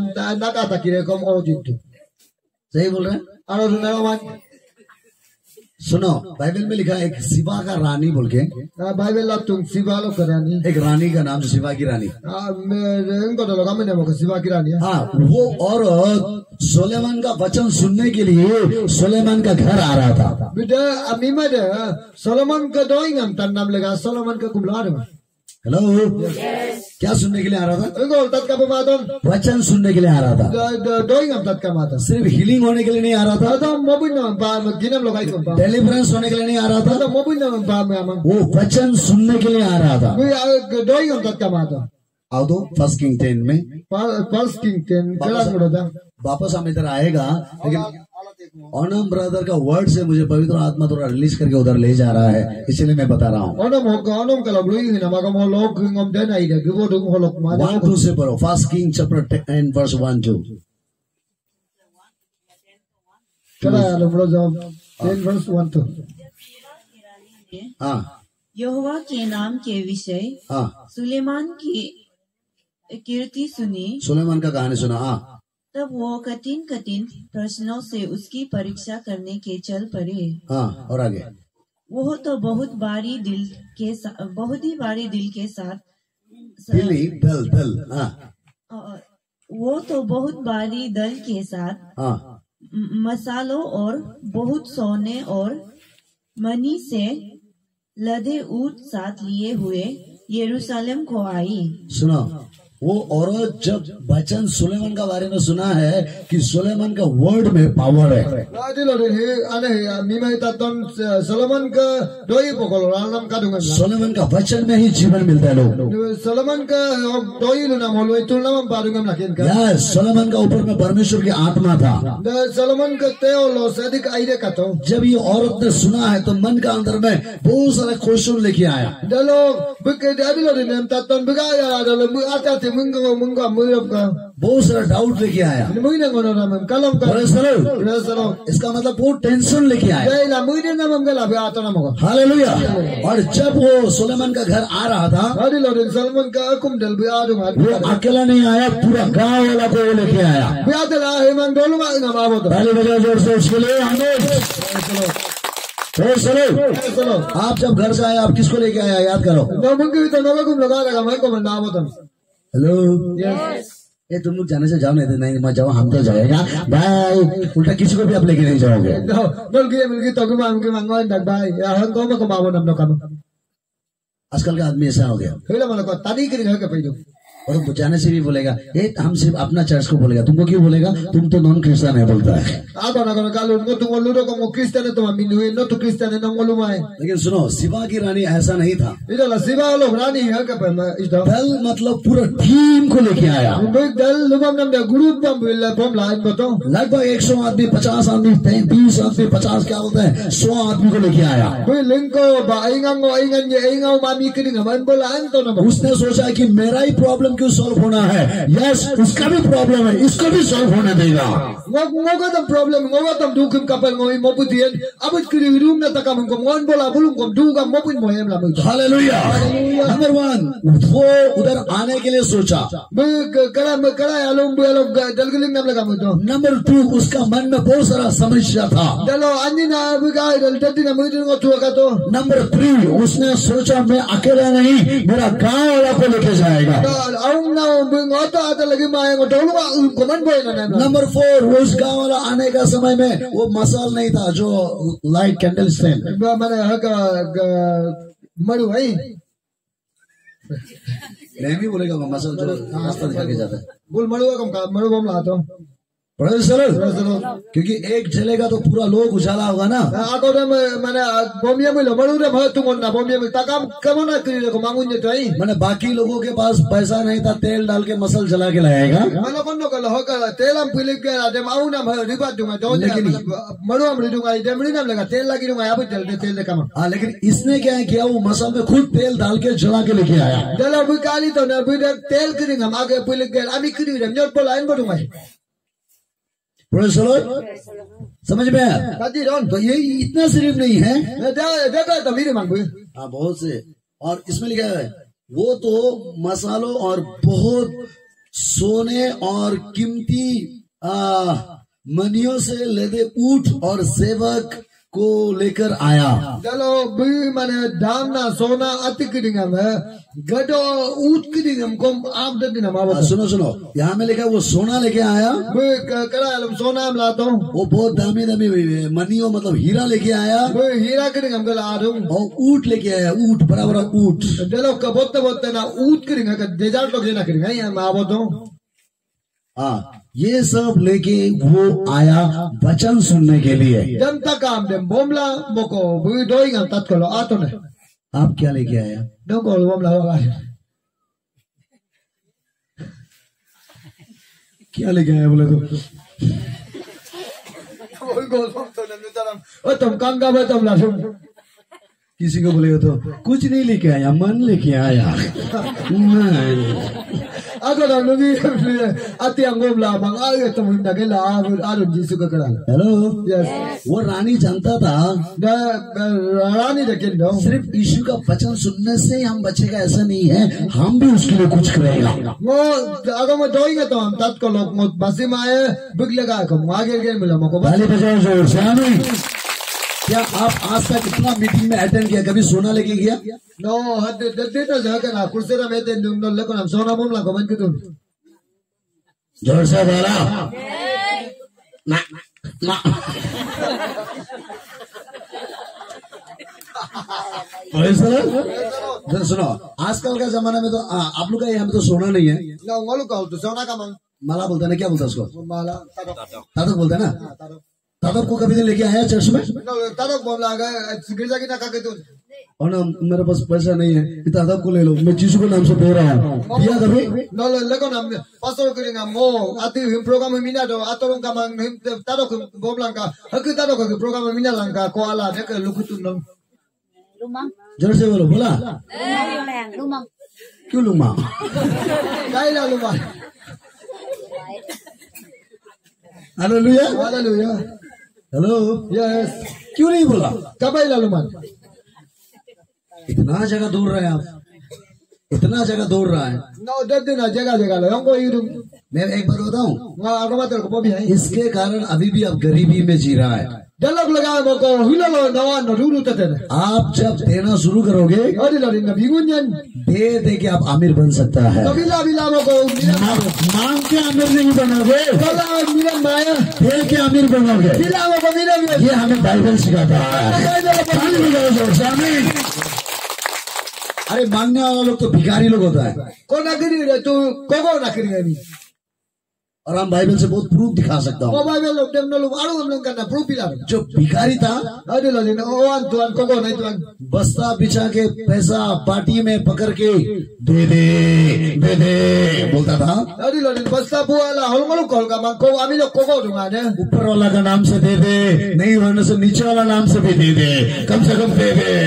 सही बोल रहे हैं। सुनो, बाइबल में लिखा है एक सिबा का रानी बोल के, बाइबल ला तुम सिबा लो करानी, एक रानी का नाम सिबा की रानी। इनको तो लगा मैंने वो सिबा की रानी। हाँ, वो औरत सुलेमान का वचन सुनने के लिए सुलेमान का घर आ रहा था। बेटा अमी में सोलोमन का डोइंग हम तन नाम लगा, सोलोमन का कुबलार में। हेलो, क्या सुनने के लिए आ रहा था? इनको तत् का मातन वचन सुनने के लिए आ रहा था। डोइंग हम तत् का मातन, सिर्फ हीलिंग होने के लिए नहीं आ रहा था, तो मोबिन ना बाम गिनम लोग आई को डेलिवरेंस होने के लिए नहीं आ रहा था, तो मोबिन ना बाम में हम वो वचन सुनने के लिए आ रहा था। डोइंग हम तत् का मातन। आओ तो फर्स्ट किंग 10 में, फर्स्ट किंग 10 कड़ा मुड़ा वापस हम इधर आएगा, लेकिन ओनम ब्रदर का वर्ड से मुझे पवित्र आत्मा थोड़ा रिलीज करके उधर ले जा रहा है, इसलिए मैं बता रहा हूँ। ओनम का लोग ही ना मगर वो लोग हम देना ही है, वो लोग वो लोग मार 1-2 से पढ़ो, फर्स्ट किंग चैप्टर 10 वर्स 1-2। कड़ा लोग मुड़ा जब 10 वर्स 1-2। हाँ यहोवा के नाम के विषय हाँ, सुलेमान की कीर्ति सुनी, सुलेमान का कहानी सुना। हाँ, तब वो कठिन कठिन प्रश्नों से उसकी परीक्षा करने के चल पड़े। हाँ, और आगे। वो तो बहुत ही बारी दिल के साथ दल, हाँ वो तो बहुत बारी दल के साथ हाँ, मसालों और बहुत सोने और मनी से लदे ऊंट साथ लिए हुए यरूशलेम को आई। सुनो, वो औरत जब वचन सुलेमान का बारे में सुना है कि सुलेमान का वर्ड में पावर है, सोलोमन का डोई पकड़ो नाम का दूंगा, सुलेमान का वचन में ही जीवन मिलता है लोग। सोलोमन का डोई नाम होलो तो नाम पारूंगा ना किन का। यस, सुलेमान का ऊपर में परमेश्वर की आत्मा था। सोलोमन का तेओलो सदिक आईरे का तो जब ये औरत ने सुना है तो मन का अंदर में बहुत सारे क्वेश्चन लेके आया। दलो बुके डेबिलो ने ततन बुगाया दलो आता थे मुंगा मुरब का बहुत सारा डाउट लेके आया। मुइने गोनो नाम कलम का चलो, इसका मतलब बहुत टेंशन लेके आया। जैला मुइने नाम गला बे आता नाम को। हालेलुया। और जब वो सुलेमान का घर आ रहा था, हरिलो सलमान का हुकुम दल बे आदूंगा, वो अकेला नहीं आया, पूरा गांव वाला को वो लेके आया। बे आदला है मन डोलुमा ना बाबो तो पहले बजा जोर से उसके लिए चलो। आप जब घर से आए, आप किसको लेके आया याद करो। नो मुंगे भी तो नो गुम लगा लगा मैं को नाम होता। हेलो, ये तुम लोग जाने से जाओ, नहीं मत जाओ, हम तो जाएगा भाई, उल्टा किसी को भी आप लेके नहीं जाओगे। मिल गई तो गुम मांगो तक भाई हम को में को बाबो नम कम। आजकल का आदमी ऐसा हो गया, हेला मन को तारी करी घर के पैदो, और जाने से भी बोलेगा ये हम सिर्फ अपना चर्च को बोलेगा, तुमको क्यों बोलेगा, तुम तो नॉन क्रिश्चियन है बोलता है। आगो ना को कालो को तुम लूरो को क्रिश्चियन है, तुम मिनुए नो तो क्रिश्चियन है नम लुमाए। लेकिन सुनो, सिबा की रानी ऐसा नहीं था। इधर सिबा लोग रानी है के पर इधर दल मतलब पूरा टीम को लेके आया। दल लुबम नम ग्रुप बम लाइन बताओ, लगभग 100 आदमी, 50 आदमी, 20 आदमी, 50 क्या बोलते हैं, 100 आदमी को लेके आया। कोई लिंको बाइंगो आइंगन ये आइंगो मामी किडिंग मन बोला अन तो ना। उसने सोचा कि मेरा ही प्रॉब्लम क्यों सॉल्व होना है, यस उसका भी प्रॉब्लम है, इसको भी सॉल्व होने देगा। ngoga tam problem ngoga tam dukim kapal ngoi moputien abut kiri room na takam ko ngon bola bulum ko duga mopun mohem la मुझे। हालेलुया। नंबर 1 वो उधर आने के लिए सोचा, कड़ा आलम बुलो दलगलिंग नाम लगा मुझे। नंबर 2 उसका मन में बहुत सारा समस्या था। दलो अन्य ना बुगा दल तटी ना मुझे को छुआ तो। नंबर 3 उसने सोचा मैं अकेला नहीं, मेरा गांव वाला को लेके जाएगा। आऊं ना ngoto आता लगी माए को टोलवा को मन बोए ना। नंबर 4 उस गांव वाला आने का समय में वो मसाल नहीं था जो लाइट कैंडल स्टैंड, मैंने हका मरु है नहीं भी बोलेगा मसाल जो रास्ता दिखा के जाता है, बोल मरु कम मरु बम लाता हूं क्योंकि एक जलेगा तो पूरा लोग उजाला होगा ना। आको मैंने बोमिया में मरु रे भर तुम ना बोमिया में तकाम कम ना करी को मांगू जे तई मैंने बाकी लोगों के पास पैसा नहीं था, तेल डाल के मसल जला के लाएगा। मैंने कौन को होगा तेलम फिलिप के आदे माऊ ना भर रिबा दूंगा तो मरु हम दूंगा डेमड़ी ना लगा तेल लगी दूंगा अब जल्दी तेल दे कम। हां, लेकिन इसने क्या किया, वो मसल में खुद तेल डाल के जला के लेके आया। जला भी काली तो ना भी तेल करी हम आगे फिलिप के अभी करी हम जोर पर लाइन बढ़ूंगा। समझ में आया? तो ये इतना सिर्फ नहीं है, देखा तो मेरे मांगू हाँ बहुत से। और इसमें लिखा है वो तो मसालों और बहुत सोने और कीमती मनियों से लदे ऊंट और सेवक को लेकर आया। Dalo bi mana damna sona atikidingam gado utkidingam kom abdadinam आवत। सुनो सुनो, यहाँ में लिखा वो सोना लेके आया। Bi kala सोना हम लाता हूँ। वो बहुत दामी दामी मनियो मतलब हीरा लेके आया। Bi हीरा kidingam kala आदम। और ऊंट लेके आया, ऊंट बड़ा बड़ा ऊंट। Dalo ka botte na utkidingam ka desert लोग जेना kidingam यहाँ आवत हूँ। हाँ, ये सब लेके वो आया वचन सुनने के लिए। जनता काम दे बोमला मोको bi doingam tat kalo ato ne। आप क्या लेके आया? Dong kalo बोमला होगा। क्या लेके आया बोले तो? कोई गोलम तो नहीं तरम। ओ तुम कंगा में तुम लाशुम। किसी को बोलेगा तो कुछ नहीं लेके आया, मन लेके आया। मन। Ako na nugi ati ang gomla mang ay to mun dagela arun jisu ka kala। Hello, Yes। वो रानी जानता था Da rani da kendo। सिर्फ यीशु का वचन सुनने से हम बचेगा ऐसा नहीं है, हम भी उसके लिए कुछ करेगा। Mo ako mo doing to am tat ko lok mo basimaye biglega ko mager gen mila mo ko ba। ताली बजाओ जोर से, आमीन। क्या आप आज तक इतना मीटिंग में अटेंड किया, कभी सोना लेके गया? No had de ta jaga na kursera me te no le ko nam sona mom la ko man kitun। जोर से बोला ना ना। फिर सुनो, आजकल का जमाना में तो आप लोग का यहाँ में तो सोना नहीं है। No ngolu ko to sona ka man माला बोलता है ना, क्या बोलता है उसको? mala tado। तादक बोलता है ना। Tado। तादक को कभी दिन लेके आया चर्च में? No tado bomla ga girja ki na ka kitun। और ना मेरे पास पैसा नहीं है, इतना तादक को ले लो, मैं यीशु के नाम से दे रहा हूँ। दिया कभी? No le ko nam pastor ki nga mo ati him program mina do atorong ka man him tado ko bomla ka hakki tado ko program mina lang ka ko ala de ka lukutun no। Lumang. जोर से बोलो, बोला Lumang. क्यों लूंगा? Kai la lumah। Hallelujah. Hallelujah। Hello, Yes। क्यों नहीं बोला? Kabay la lumah। इतना जगह दूर रहे आप, इतना जगह दूर रहा है। No de na jaga lo yango yudum। मैं एक बार बताऊं, Nga ako mater ko pobi hai। इसके कारण अभी भी अब गरीबी में जी रहा है। Dalog laga mo ko hilalo nawan no ruru tate। आप जब देना शुरू करोगे, Adi la rin na bingun yan। दे दे के आप आमिर बन सकता है। No bila mo ko मांग के आमिर नहीं बनोगे, wala mina maya। दे के आमिर बनोगे। Bila mo ko mina mina। ये हमें बाइबल सिखाता है। ताली बजाओ जोर से, आमीन। अरे मांगने वाला लोग तो भिखारी लोग होता है, Ko na kini re tu ko na kini ni। और हम बाइबल से बहुत प्रूफ दिखा सकता Ko हूँ। ba lo dem no lu aru am lang kana pro bila। जो भिखारी था, Adi la rin o an tuan ko na tuan। बस्ता बिछा के पैसा पार्टी में पकड़ के दे दे बोलता था। Adi la rin basta bu ala hol ngolu kol ka man ko ami lo ko dunga ne। ऊपर वाला का नाम से दे दे, नहीं होने से नीचे वाला नाम से भी दे दे, कम से कम दे दे।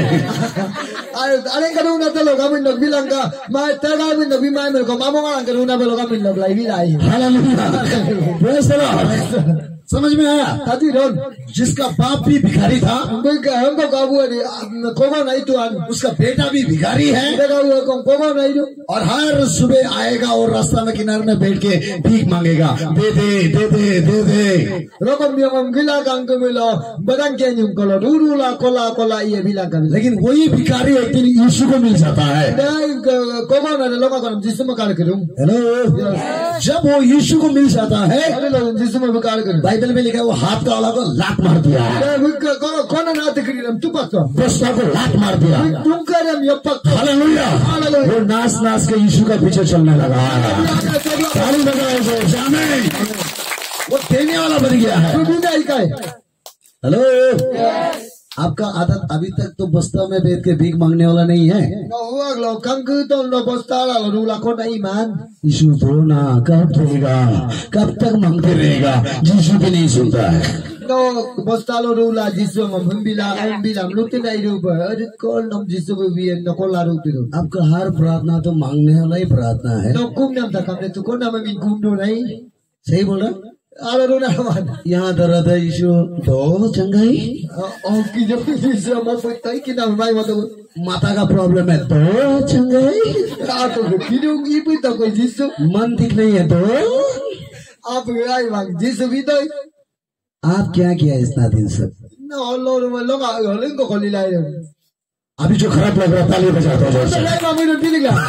Aleng ka na talo kami nagbilang ka, ma taga kami nagbimaay mo ko, mamo nga lang ka na balo kami naglay bilay। Hallelujah. Praise the Lord. समझ में आया? Tadi ron, जिसका बाप भी भिखारी था, हमको काबू है कोको नहीं तुआन, उसका बेटा भी भिखारी है, देखा हुआ कोको नहीं जो। और हर सुबह आएगा और रास्ता में किनारे में बैठ के भीख मांगेगा, दे दे दे दे दे दे। रोकम दिया हम गिला कांग को मिलो, बदन के न्यूम कलो, रूरूला कोला ये बिला कर। लेकिन वही भिखारी एक दिन यीशु को मिल जाता है। नहीं कोको ना लोगों को जिस्म कार करूं। हेलो, जब वो यीशु को मिल जाता है, अरे लोग जिस्म कार करूं। बाइबल में लिखा है वो हाथ का वाला को लात मार दिया है, कौन ना तकरीर हम तू पक्का, बस्ता को लात मार दिया। तुम कर हम ये पक्का। हालेलुया। वो नाच नाच के यीशु का पीछे चलने लगा है। ताली बजाओ जोर से, आमीन। वो देने वाला बन गया है। तू बिना ही का है। हेलो, आपका आदत अभी तक तो बस्ता में बैठ के भीख मांगने वाला नहीं है। No huwag lo kang kuton lo postala lo rula ko na iman। यीशु दो ना, कब देगा, कब तक मांगते रहेगा, यीशु भी नहीं सुनता है। No postalo rula jisu mam bila lutin ay ruba adit ko nam jisu bibiyan no ko laro tiro। आपका हर प्रार्थना तो मांगने वाला ही प्रार्थना है। No kum nam ta kamne tu ko na min kum do nai। सही बोल रहा? Alo runa man। यहाँ दर्द है, यीशु तो चंगाई। Oh ki jo jisu mo patay ki na mai mo to। माता का प्रॉब्लम है तो चंगाई। Ka to ki do ipu to ko jisu। मन ठीक नहीं है तो। Ap ay mang jisu bitoy। आप क्या किया इतना दिन से? ना Allah लोग हलिंग को खोली लाए अभी जो खराब लग रहा ताली बजाता हूँ जोर से नहीं मामी ने पी लिया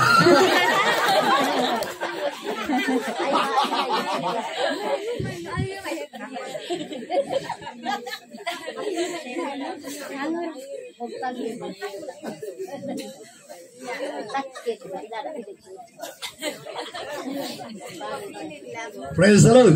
प्रेज द लॉर्ड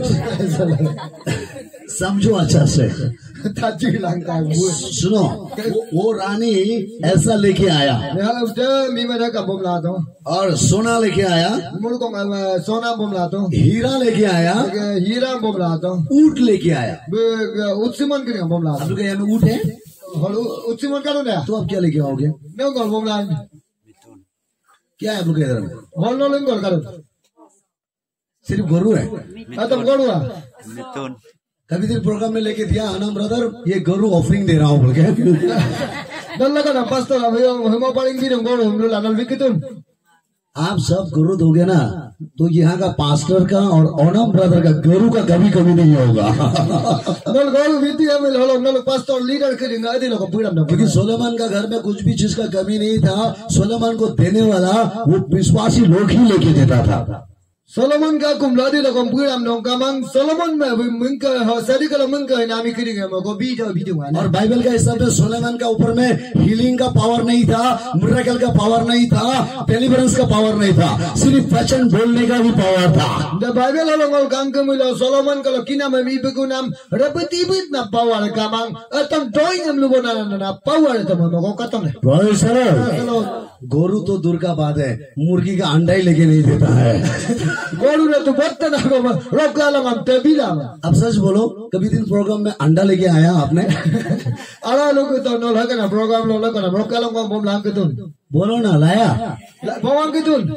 समझो अच्छा से ताजी लगता है सुनो वो रानी ऐसा लेके आया यार उधर मीमरा का बम लाता हूँ और सोना लेके आया मुड़ को सोना बम लाता हूँ हीरा लेके आया हीरा बम लाता हूँ ऊंट लेके आया उत्सिमन के बम लाता आप लोग यहाँ में ऊंट है हूँ उत्सिमन का ना तो आप क्या लेके आओगे मैं कौन बम लाए क्या है आप लोग इधर में हॉल नो लेंगे करो सिर्फ गोरू है तुम करूँगा कभी दिन प्रोग्राम में लेके दिया आना ब्रदर ये गरु ऑफरिंग दे रहा हूँ बोल के डर लगा ना पास तो हम पढ़ेंगे भी हम लोग लानल भी कितुन आप सब गुरु दोगे ना तो यहाँ का पास्टर का और ओनम ब्रदर का गुरु का कभी कभी नहीं होगा नल गौरव विधि है मिल हलो नल पास्टर लीडर करेंगे आदि लोग पूरा ना क्योंकि सोलोमन का घर में कुछ भी चीज का कमी नहीं था सोलोमन को देने वाला वो विश्वासी लोग ही लेके देता था Solomon ka kumladi la kumpuram nong kamang Solomon में मुंका सारी कला मुंका है नामी करेंगे मको बीजा बीजुआ और बाइबल का हिसाब से सोलोमन का ऊपर में हीलिंग का पावर नहीं था मिरेकल का पावर नहीं था डेलिवरेंस का पावर नहीं था सिर्फ वचन बोलने का भी पावर था द बाइबल वालों को काम के मिलो सोलोमन का किना में भी बेगु नाम रबती बित ना पावर kamang तुम ड्राइंग हम लोगों ना पावर तुम मको खत्म है गोरू तो दूर का बात है मुर्गी का अंडा ही लेके नहीं देता है गोरू ने तो बत्ता ना को रोक लाला हम तबीला अब सच बोलो कभी दिन प्रोग्राम में अंडा लेके आया आपने अला लोग तो नो लगा ना प्रोग्राम नो लगा ना रोक लाला को बम लाम के तुम बोलो ना लाया बम के तुम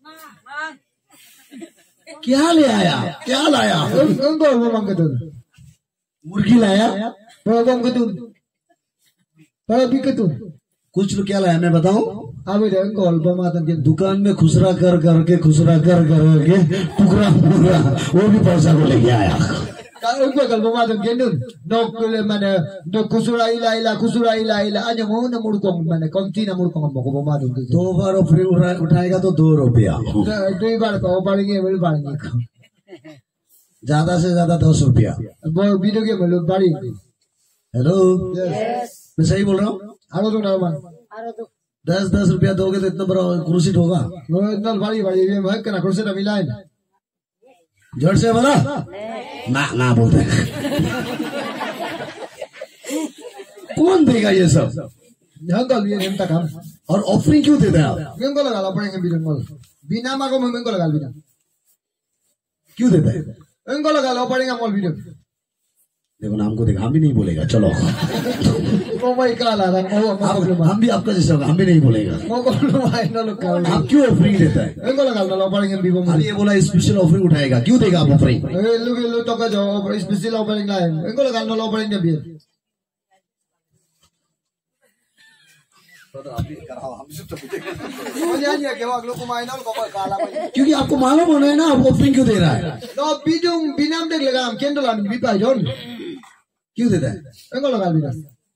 क्या ले आया क्या लाया उनको बम के तुम मुर्गी लाया बम के तुम पर भी के तुम कुछ लोग क्या लाया मैं बताऊं अब इनको अल्बम आता है दुकान में खुसरा कर करके टुकड़ा टुकड़ा वो भी पैसा को लेके आया उनको अल्बम आता है नो मैंने नो खुसरा इला आज वो न मुड़को मैंने कौनसी न मुड़को हमको बमा दूंगी 2 बार फ्री उठाएगा तो 2 रुपया 2 बार को पड़ेंगे वो पड़ेंगे ज्यादा से ज्यादा 10 रुपया वो वीडियो गेम लोग पड़ेंगे हेलो मैं सही बोल रहा हूँ आरो तो ना 10 रुपया दोगे तो इतना बड़ा क्रूसिट होगा वो इतना बड़ी ये भाग करना क्रूसिट मिला है जोर से बोला ना बोलते कौन देगा ये सब जंगल ये नेमता काम और ऑफरिंग क्यों देते हैं आप मेंगो लगा ला पड़ेंगे बिना माँ को मेंगो लगा बिना क्यों देते हैं मेंगो लगा ला पड़ेगा मॉल वीडियो देखो नाम को देखा हम भी नहीं बोलेगा चलो वो भाई का ला रहा हम भी आपका जैसा होगा हम भी नहीं बोलेगा आप क्यों ऑफरिंग देता है मेंगो लगा ला पड़ेंगे बीबो अभी ये बोला स्पेशल ऑफरिंग उठाएगा क्यों देगा आप ऑफरिंग लोग तो का जो स्पेशल ऑफरिंग लाए मेंगो लगा ला पड़ेंगे भी क्योंकि आपको मालूम होना है ना आप ऑफरिंग क्यों दे रहा है तो बीजू बिना देख लगा हम केंद्र लाने भी पाए जोन क्यों देता है मेंगो लगा बिना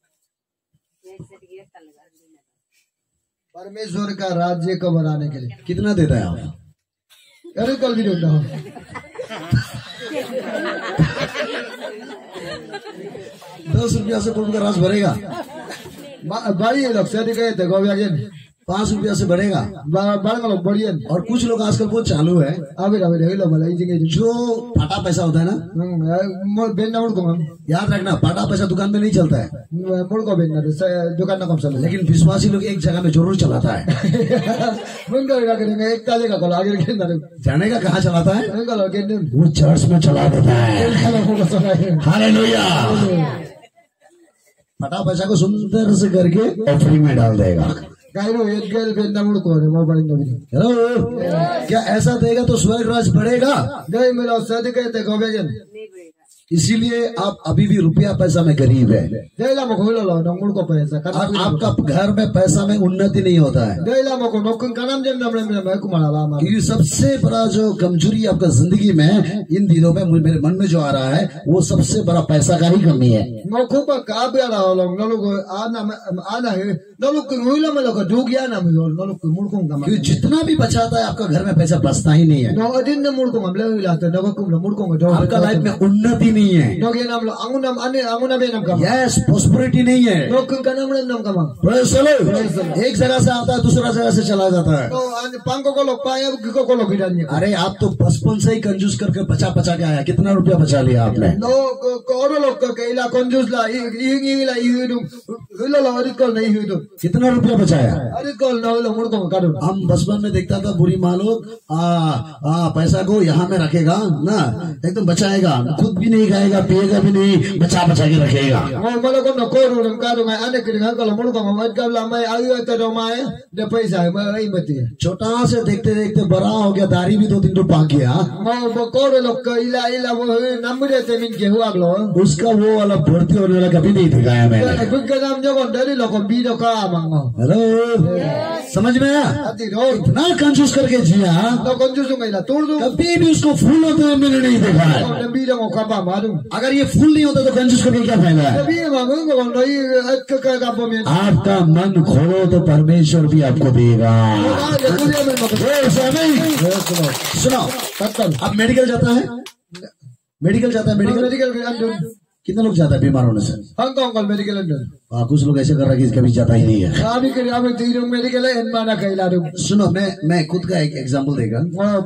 परमेश्वर का राज्य को बनाने के लिए कितना देता है आप अरे कल भी देता हूँ 10 रुपया से कौन का राज भरेगा बड़ी लोग से गए थे गोविया के 5 रुपया से बढ़ेगा बड़ा लोग बढ़िया और कुछ लोग आजकल बहुत चालू है अभी लो भला जो फाटा पैसा होता है ना बेन मुड़ को याद रखना फाटा पैसा दुकान में नहीं चलता है मुड़ को बेन दुकान ना कम चल लेकिन विश्वासी लोग एक जगह में जरूर चलाता है करेंगे एक ताजे का आगे जाने का कहाँ चलाता है वो चर्च में चला देता है हालेलुया फटा पैसा को सुंदर से करके ऑफरिंग में डाल देगा हेलो क्या ऐसा देगा तो स्वर्ग राज बढ़ेगा नहीं मिला सद कहते इसीलिए आप अभी भी रुपया पैसा में गरीब है। Dela mo ko lo nong mul ko pesa. और आपका घर में पैसा में उन्नति नहीं होता है। Dela mo ko nokun kanam jem nam nam ko malala ma. क्योंकि सबसे बड़ा जो कमजोरी आपका जिंदगी में इन दिनों में मेरे मन में जो आ रहा है वो सबसे बड़ा पैसा का ही कमी है। Mo ko pa ka ba la lo no ko ana he no ko ngula ma lo ko du gya na mo no ko mul ko ngam. क्योंकि जितना भी बचाता है आपका घर में पैसा बचता ही नहीं है। No adin na mul ko ngam le la ta no ko mul ko do. आपका लाइफ में उन्नति नहीं है। No ge nam lo angunam ane anguna be nam kam. Yes prosperity नहीं है। No kun kanam nam kam. Praise the Lord। एक जगह से आता है दूसरा जगह से चला जाता है। No an pangko ko lo pa ya ko lo gidan ni. अरे आप तो बचपन से ही कंजूस करके बचा बचा के आया। कितना रुपया बचा लिया आपने? No ko lo ko ke ila konjus la i la i du lo ri ko nahi hu du. कितना रुपया बचाया? अरे कल ना lo mul ko kadu. हम बचपन में देखता था बुरी माँ लोग पैसा को यहाँ में रखेगा ना, एकदम बचाएगा, खुद भी नहीं खाएगा पिएगा भी नहीं, बचा बचा के रखेगा। Mo malo ko no ko ru nam kadu ngai ane kiri ngai ko lo mul ko ma ka la mai ayu ta do mai de paisa ma ai mati. छोटा से देखते देखते बड़ा हो गया, दाढ़ी भी 2-3 तो पाक गया। Mo ko lo ko ila mo namre te min ke huak lo. उसका वो वाला भर्ती होने वाला कभी नहीं दिखाया मैंने। Kun ka nam jo ko dari lo ko bi do ka mang mo. Hello, समझ में आया? Ati ro इतना कंजूस करके जिया, no konjus ngai la tur du. कभी भी उसको फूल होते हुए मैंने नहीं देखा है। Ko bi do ko pa ma du. अगर ये फूल नहीं होता तो कंजूस करके क्या फायदा है? Bi ma ngai ko noi ka po mi. आपका मन खोलो तो परमेश्वर भी आपको देगा। सुनो, अब मेडिकल जाता है, मेडिकल जाता है, मेडिकल Medical andun. कितने लोग जाता है बीमार होने से? Hong Kong kol medical andun. कुछ लोग ऐसे कर रहा है कि कभी जाता ही नहीं है। Abi kiri abi tirung medical en mana kai la du. सुनो, मैं खुद का एक एग्जांपल देगा।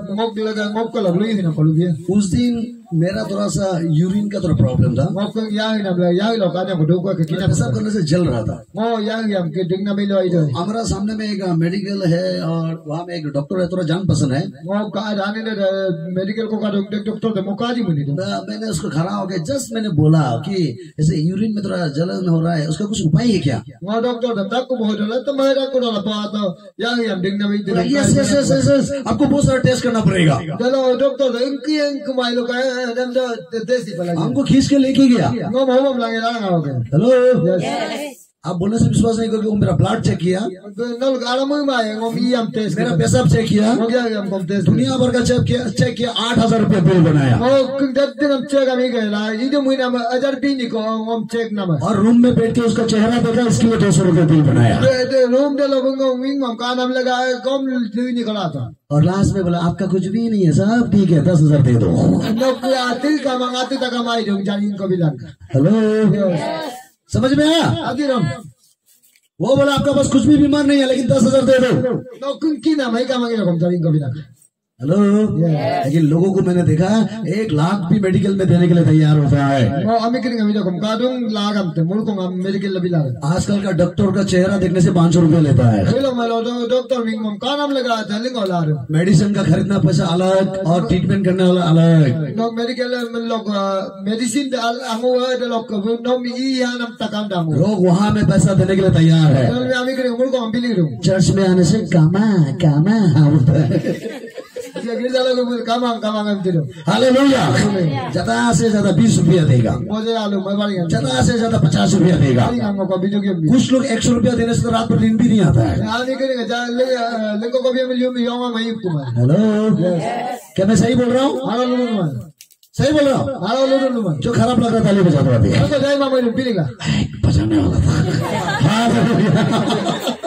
Mok ko lo lui na ko lu bi. उस दिन मेरा थोड़ा सा यूरिन का थोड़ा प्रॉब्लम था। Mok ko yang na bla yang lo ka na ko du ko ke kina. पेशाब करने से जल रहा था। Mo yang ke ding na mi lo ai do. हमारा सामने में एक मेडिकल है और वहाँ में एक डॉक्टर है, थोड़ा जान पसंद है। Mo ka rani ne medical ko ka doctor de mo ka ji muni do. मैंने उसको खड़ा हो गया, जस्ट मैंने बोला कि ऐसे यूरिन में थोड़ा जलन हो रहा है, उसका कुछ उपाय है क्या? Mo doctor de tak ko bo do la to ma ra ko la pa to yang ding na mi do. Yes yes yes yes, आपको बहुत सारा टेस्ट करना पड़ेगा। Dalo doctor de inki mai lo ka dam do desi pala. हमको खींच के लेके गया। Ngo mo lang la nga okay. Hello, Yes. आप बोलने से विश्वास नहीं करोगे। वो मेरा ब्लड चेक किया, Nol ala mo mai ngo mi am test. मेरा पेशाब चेक किया, Mo ya am kom test. दुनिया भर का चेक किया 8,000 रुपया बिल बनाया। Mo kung dating am check ami ga la ido mo na ajar bi ni ko ngom check na ma. और रूम में बैठ के उसका चेहरा देखा, इसके लिए 200 रुपया बिल बनाया। De room de lo ngo wing mam ka nam laga kom lu ni ko la ta. और लास्ट में बोला आपका कुछ भी नहीं है, सब ठीक है, 10,000 दे दो। No ku atil ka mang ati ta ka mai dong janin ko bilang. Hello, समझ में आया? Adi ram. वो बोला आपका पास कुछ भी बीमार नहीं है, लेकिन 10,000 दे दो। No kung kina mai ka mang ino kom janin ko bilang. Hello, लेकिन लोगों को मैंने देखा 1 लाख भी मेडिकल में देने के लिए तैयार होता है। Mo ami kini ngami kom ka dong lagam te mul ko ngam medical la bilang. आजकल का डॉक्टर का चेहरा देखने से 500 रुपया लेता है। Hello malo doctor wing mam ka nam laga jaling ko la ro. Medicine का खरीदना पैसा अलग और ट्रीटमेंट करने वाला अलग। No medical log medicine de angu de log no mi ya nam takam damu. लोग वहाँ में पैसा देने के लिए तैयार है। Ami kini mul ko ambili ro. Church में आने से कामा होता है। Gira la ko kamang am tiro. Hallelujah. ज्यादा से ज्यादा 20 रुपया देगा, Moje alu mai bari ngam. ज्यादा से ज्यादा 50 रुपया देगा। Bari ngam ko video game. कुछ लोग 100 रुपया देने से तो रात भर नींद भी नहीं आता है। Ani kini ga le ko bi miliyon mi yoma mai kuma. Hello, क्या मैं सही बोल रहा हूँ? Halo lu man. सही बोल रहा हूँ? Halo lu man. जो खराब लग रहा था ताली बजा दो अभी। Ko dai ma mai piliga. बजाने वाला था। हालेलुया।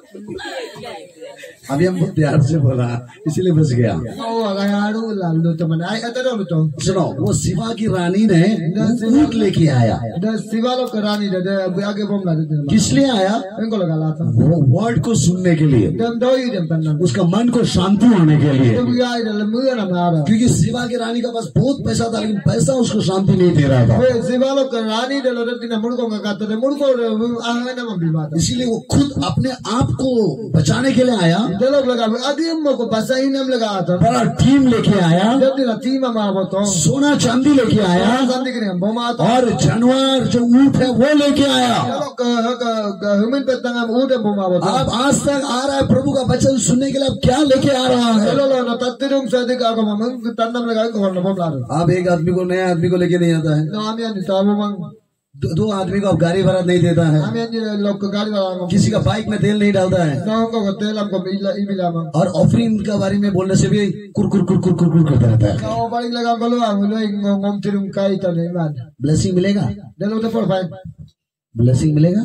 अभी हम बहुत प्यार से बोला इसीलिए बच गया। Oh aga aru la lu to man. Ai ataro lu to. सुनो, वो शिवा की रानी ने ऊँट लेके आया। Da sivalo karani de age bom la de. किस लिए आया? Enko laga la ta. वो वर्ड को सुनने के लिए, Dem doi dem panna. उसका मन को शांति होने के लिए। Dem ga ai de mu na mara. क्योंकि शिवा की रानी का पास बहुत पैसा था, लेकिन पैसा उसको शांति नहीं दे रहा था। Hey sivalo karani de lo de na murko ga katta de murko aha na mam bi bata. इसीलिए वो खुद अपने आप को बचाने के लिए आया Delok laga adim mo ko basahin nam laga ata. बड़ा टीम लेके आया, Jab dina tima ma boto. सोना चांदी लेके आया, Sandi kini boma ata. और जानवर जो ऊंट है वो लेके आया। Delok humin petangam ude boma boto. अब आज तक आ रहा है प्रभु का वचन सुनने के लिए, अब क्या लेके आ रहा है? Delok na tatirung sa dik ako mamang tandam laga ko na bom laro. अब एक आदमी को नया आदमी को लेके नहीं आता है, No ami ani tawo mang. दो आदमी को अब गाड़ी भाड़ा नहीं देता है, Ami ani lok gari wala ngom. किसी का बाइक में तेल नहीं डालता है, No ko telam ko ibila mang. और ऑफरिंग के बारे में बोलने से भी कुर कुर कुर कुर कुर कुर करता रहता है। No baling laga ko lo ang lo ngom tirung kai ta ne man. Blessing मिलेगा, Delok ta por fine. Blessing मिलेगा,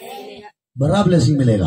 बड़ा ब्लेसिंग मिलेगा,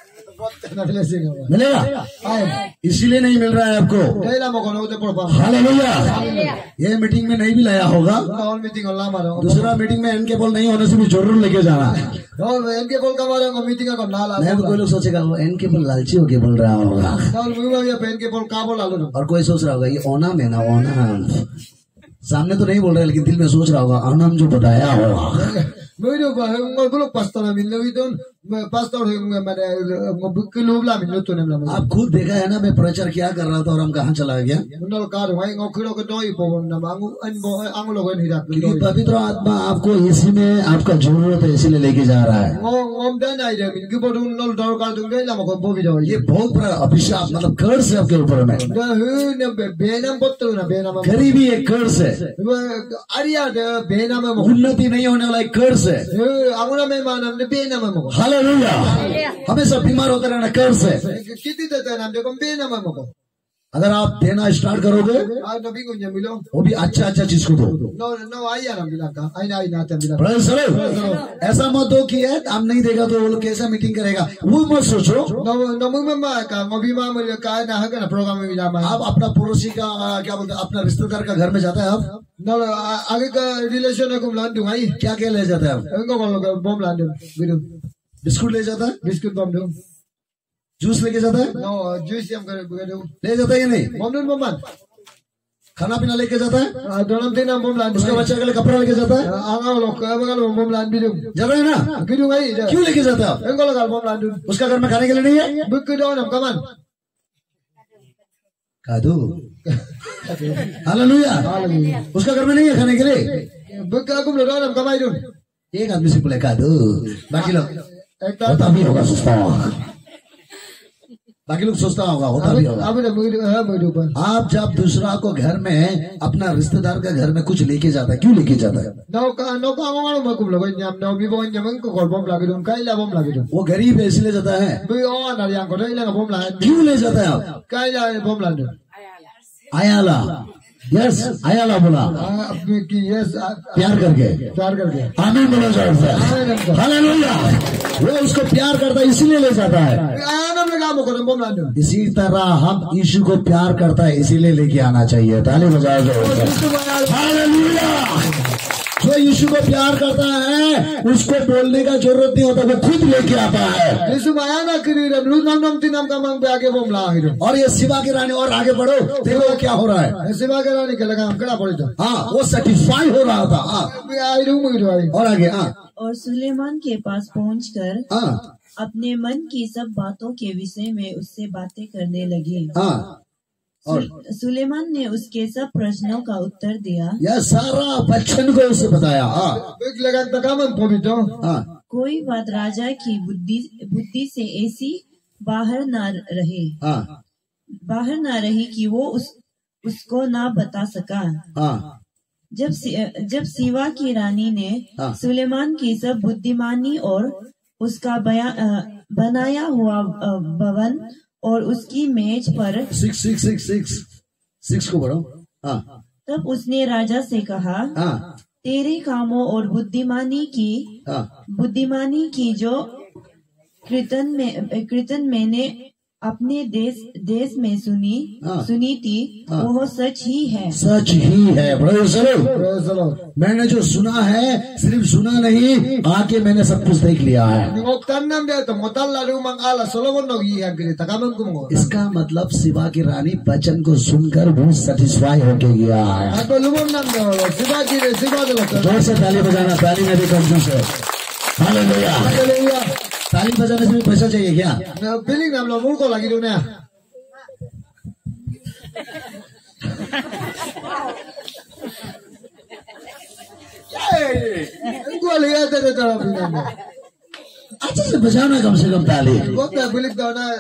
Na blessing ko. मिलेगा। Ay. इसीलिए नहीं मिल रहा है आपको। Dela mo ko no te por fine. Hallelujah. ये मीटिंग में नहीं भी लाया होगा, All meeting on lama ro. दूसरा मीटिंग में इनके बोल नहीं होने से भी जरूर लेके जाना है। No enke bol ka mara ko meeting ko nala. नहीं तो कोई लोग सोचेगा वो इनके बोल लालची होके बोल रहा होगा, No mu ya pen ke bol ka bol alu. और कोई सोच रहा होगा ये ओनम है ना, ओनम सामने तो नहीं बोल रहे लेकिन दिल में सोच रहा होगा ओनम जो बताया होगा। Mudo ba ngol gulo pastor na min lawidon pastor mane bukilo la min luto nem la. आप खुद देखा है ना मैं प्रचार क्या कर रहा था और हम कहाँ चला गया, Mundal ka ro ai ngokiro ko doi po na mangu an bo angulo ko hirak. क्योंकि पवित्र आत्मा आपको इसी में आपका जरूरत है इसीलिए लेके जा रहा है। Ngom dan ai de min gibo dun nol dor ka dun dai la mo ko bo bi do. ये बहुत बड़ा अभिशाप मतलब कर्ज है आपके ऊपर में, Da hu ne benam potto na benam. गरीबी एक कर्ज है, Aria de benam mo. उन्नति नहीं होने वाला एक कर्ज है। Anguna me manam ne benam mo. Hallelujah. हमेशा बीमार होता रहना कर्ज है। Kiti de tanam de ko benam mo ko. अगर आप देना स्टार्ट करोगे Ah nabi ko nya milo. वो भी अच्छा अच्छा चीज को दो। No ai ya na bilaka. Ai na ta bilaka. Praise the Lord। ऐसा मत दो कि यार हम नहीं देगा तो वो लोग कैसा मीटिंग करेगा, वो मत सोचो। No mu ma ka ngobi ma mo ka na ha ka na program में मिला आप अपना पड़ोसी का क्या बोलते हैं अपना रिश्तेदार का घर में जाता है, आप No आगे का रिलेशन है को लांडू आई क्या क्या ले जाता है, आप engo ko bom लांडू बिदु बिस्कुट ले जाता है, बिस्कुट बम दो जूस लेके जाता है, no juice हम कर बिदु ले जाता है या नहीं, बम दो बम खाना पीना लेके जाता है, दोनों तीन बम लांडू उसका बच्चा के लिए कपड़ा लेके जाता है, आंगा लोग का बगल बम लांडू बिदु जाता है ना, बिदु आई क्यों लेके जाता है आप, engo लोग बम लांडू उसका घर में खाने के लिए नहीं है, बुक दो हम कमान कादू हालेलुया, उसका घर में नहीं है खाने के लिए, बुक का कुम दो हम कमाई दो एक आदमी से बोले कादू, बाकी लोग एक होता भी होगा सोचता होगा, बाकी लोग सोचता होगा होता भी होगा। अब मुझे है मुझे पर आप जब दूसरा को घर में अपना रिश्तेदार का घर में कुछ लेके जाता है, क्यों लेके जाता है, no ka ngalo ma kum lo nyam no bi bo nyam ko ko bom lagi dum kai la bom lagi dum वो गरीब है इसलिए जाता है, bi o na yang ko dai la bom la क्यों ले जाता है आप, kai la bom la dum आयाला, यस आयाला बोला ki yes प्यार करके, प्यार करके आमीन बोला जाता है, हालेलुया। वो उसको प्यार करता है इसीलिए ले जाता है, anam laga mo ko bom la dum इसी तरह हम यीशु को प्यार करता है इसीलिए लेके आना चाहिए, ताली बजाओ हालेलुया। जो यीशु को प्यार करता है उसको बोलने का जरूरत नहीं होता, वो खुद लेके आता है। Yesu maya na kiri ram lu nam nam tinam ka mang pe age bom la hi dum और ये शिवा की रानी और आगे बढ़ो, देखो क्या हो रहा है, सेवा करा ni kala kam kala pori dum हाँ वो सेटिस्फाई हो रहा था, हाँ bi ai dum mu do ai और आगे, हाँ और सुलेमान के पास पहुंचकर हाँ अपने मन की सब बातों के विषय में उससे बातें करने लगे। हाँ और सुलेमान ने उसके सब प्रश्नों का उत्तर दिया। यह सारा बच्चन को उसे बताया, हाँ big laga ta kam pobi do हाँ कोई बात राजा की बुद्धि से ऐसी बाहर ना रही कि वो उसको ना बता सका। हाँ जब सिवा की रानी ने हाँ। सुलेमान की सब बुद्धिमानी और उसका बनाया हुआ भवन और उसकी मेज पर 6 को बढ़ो, हाँ तब उसने राजा से कहा, हाँ तेरे कामों और बुद्धिमानी की जो कीर्तन मैंने अपने देश में सुनी थी वो सच ही है। सच ही है, praise the Lord मैंने जो सुना है सिर्फ सुना नहीं, आके मैंने सब कुछ देख लिया है। ngok tanam de to motal la ru mang ala solomon no gi agri ta kam kum ngo इसका मतलब शिवा की रानी वचन को सुनकर बहुत सेटिस्फाई होके गया है। ato lumon nam de siva ki de siva de lo जोर से ताली बजाना, ताली में भी कंजूस है, हालेलुया। hallelujah ताली बजाने से भी पैसा चाहिए क्या? Piling nam lo murko lagi dunia. Gua lihat ada cara piling. अच्छे से बजाना कम से कम ताली। Gua tak piling tahu na.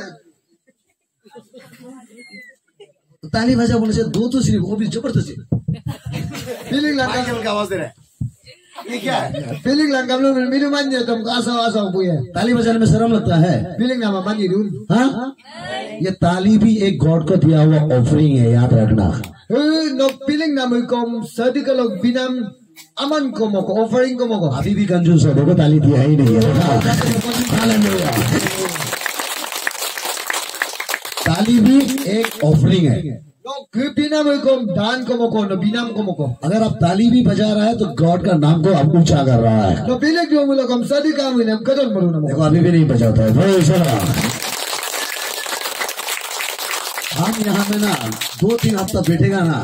ताली बजा बोलने से दो तो सिर्फ वो भी जबरदस्ती। Piling lang माइकल का आवाज दे रहा है ये क्या है piling lang kam lo minuman niya tum kasaw-asaw po yan. ताली बजाने में शर्म लगता है। Piling nama mandi dun. हाँ, ये ताली भी एक गॉड को दिया हुआ ऑफरिंग है, याद रखना। No piling nama kom sadi kalau binam aman ko mo ko offering ko mo ko. अभी भी कंजूस है, देखो ताली दिया ही नहीं है। हालेलुया। ताली भी एक ऑफरिंग है। No binam kom dan ko mo ko no binam ko mo ko. अगर आप ताली भी बजा रहा है तो गॉड का नाम को आप ऊंचा कर रहा है। No piling yo mo lo kom sadi ka mo nam kadon mo na mo. देखो अभी भी नहीं बजाता है। Praise the Lord। हम यहाँ में ना 2-3 हफ्ता बैठेगा ना,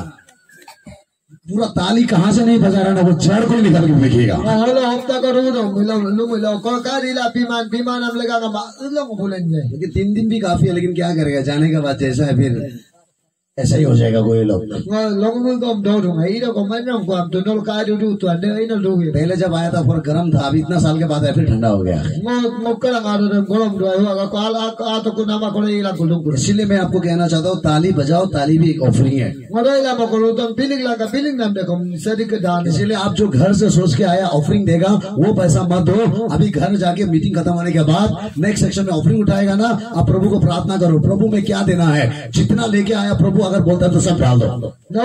पूरा ताली कहाँ से नहीं बजा रहा ना, वो जड़ को निकाल के फेंकेगा। Hello hafta ko ro lo mo lo ko ka ila biman am lega ka ma lo mo bulen jay. लेकिन 3 दिन भी काफी है, लेकिन क्या करेगा, जाने के बाद जैसा है फिर ऐसा ही हो जाएगा कोई लोग। Lo mo kom do do ngai do ko man nam ko am to no ka do do to ande ai no do ge. पहले जब आया था फिर गर्म था, अभी इतना साल के बाद है फिर ठंडा हो गया। Mo ka lang aro dem golom do ai wa ko ala to ko nama ko ila ko do ko. इसीलिए मैं आपको कहना चाहता हूँ, ताली बजाओ, ताली भी एक ऑफरिंग है। Mo dai la mo ko lo tom piling la ka piling nam de kom sadi ke dan. इसीलिए आप जो घर से सोच के आया ऑफरिंग देगा, वो पैसा मत दो। अभी घर जाके मीटिंग खत्म होने के बाद नेक्स्ट सेक्शन में ऑफरिंग उठाएगा ना, आप प्रभु को प्रार्थना करो, प्रभु में क्या देना है, जितना लेके आया प्रभु अगर बोलता है तो सब डाल दो। No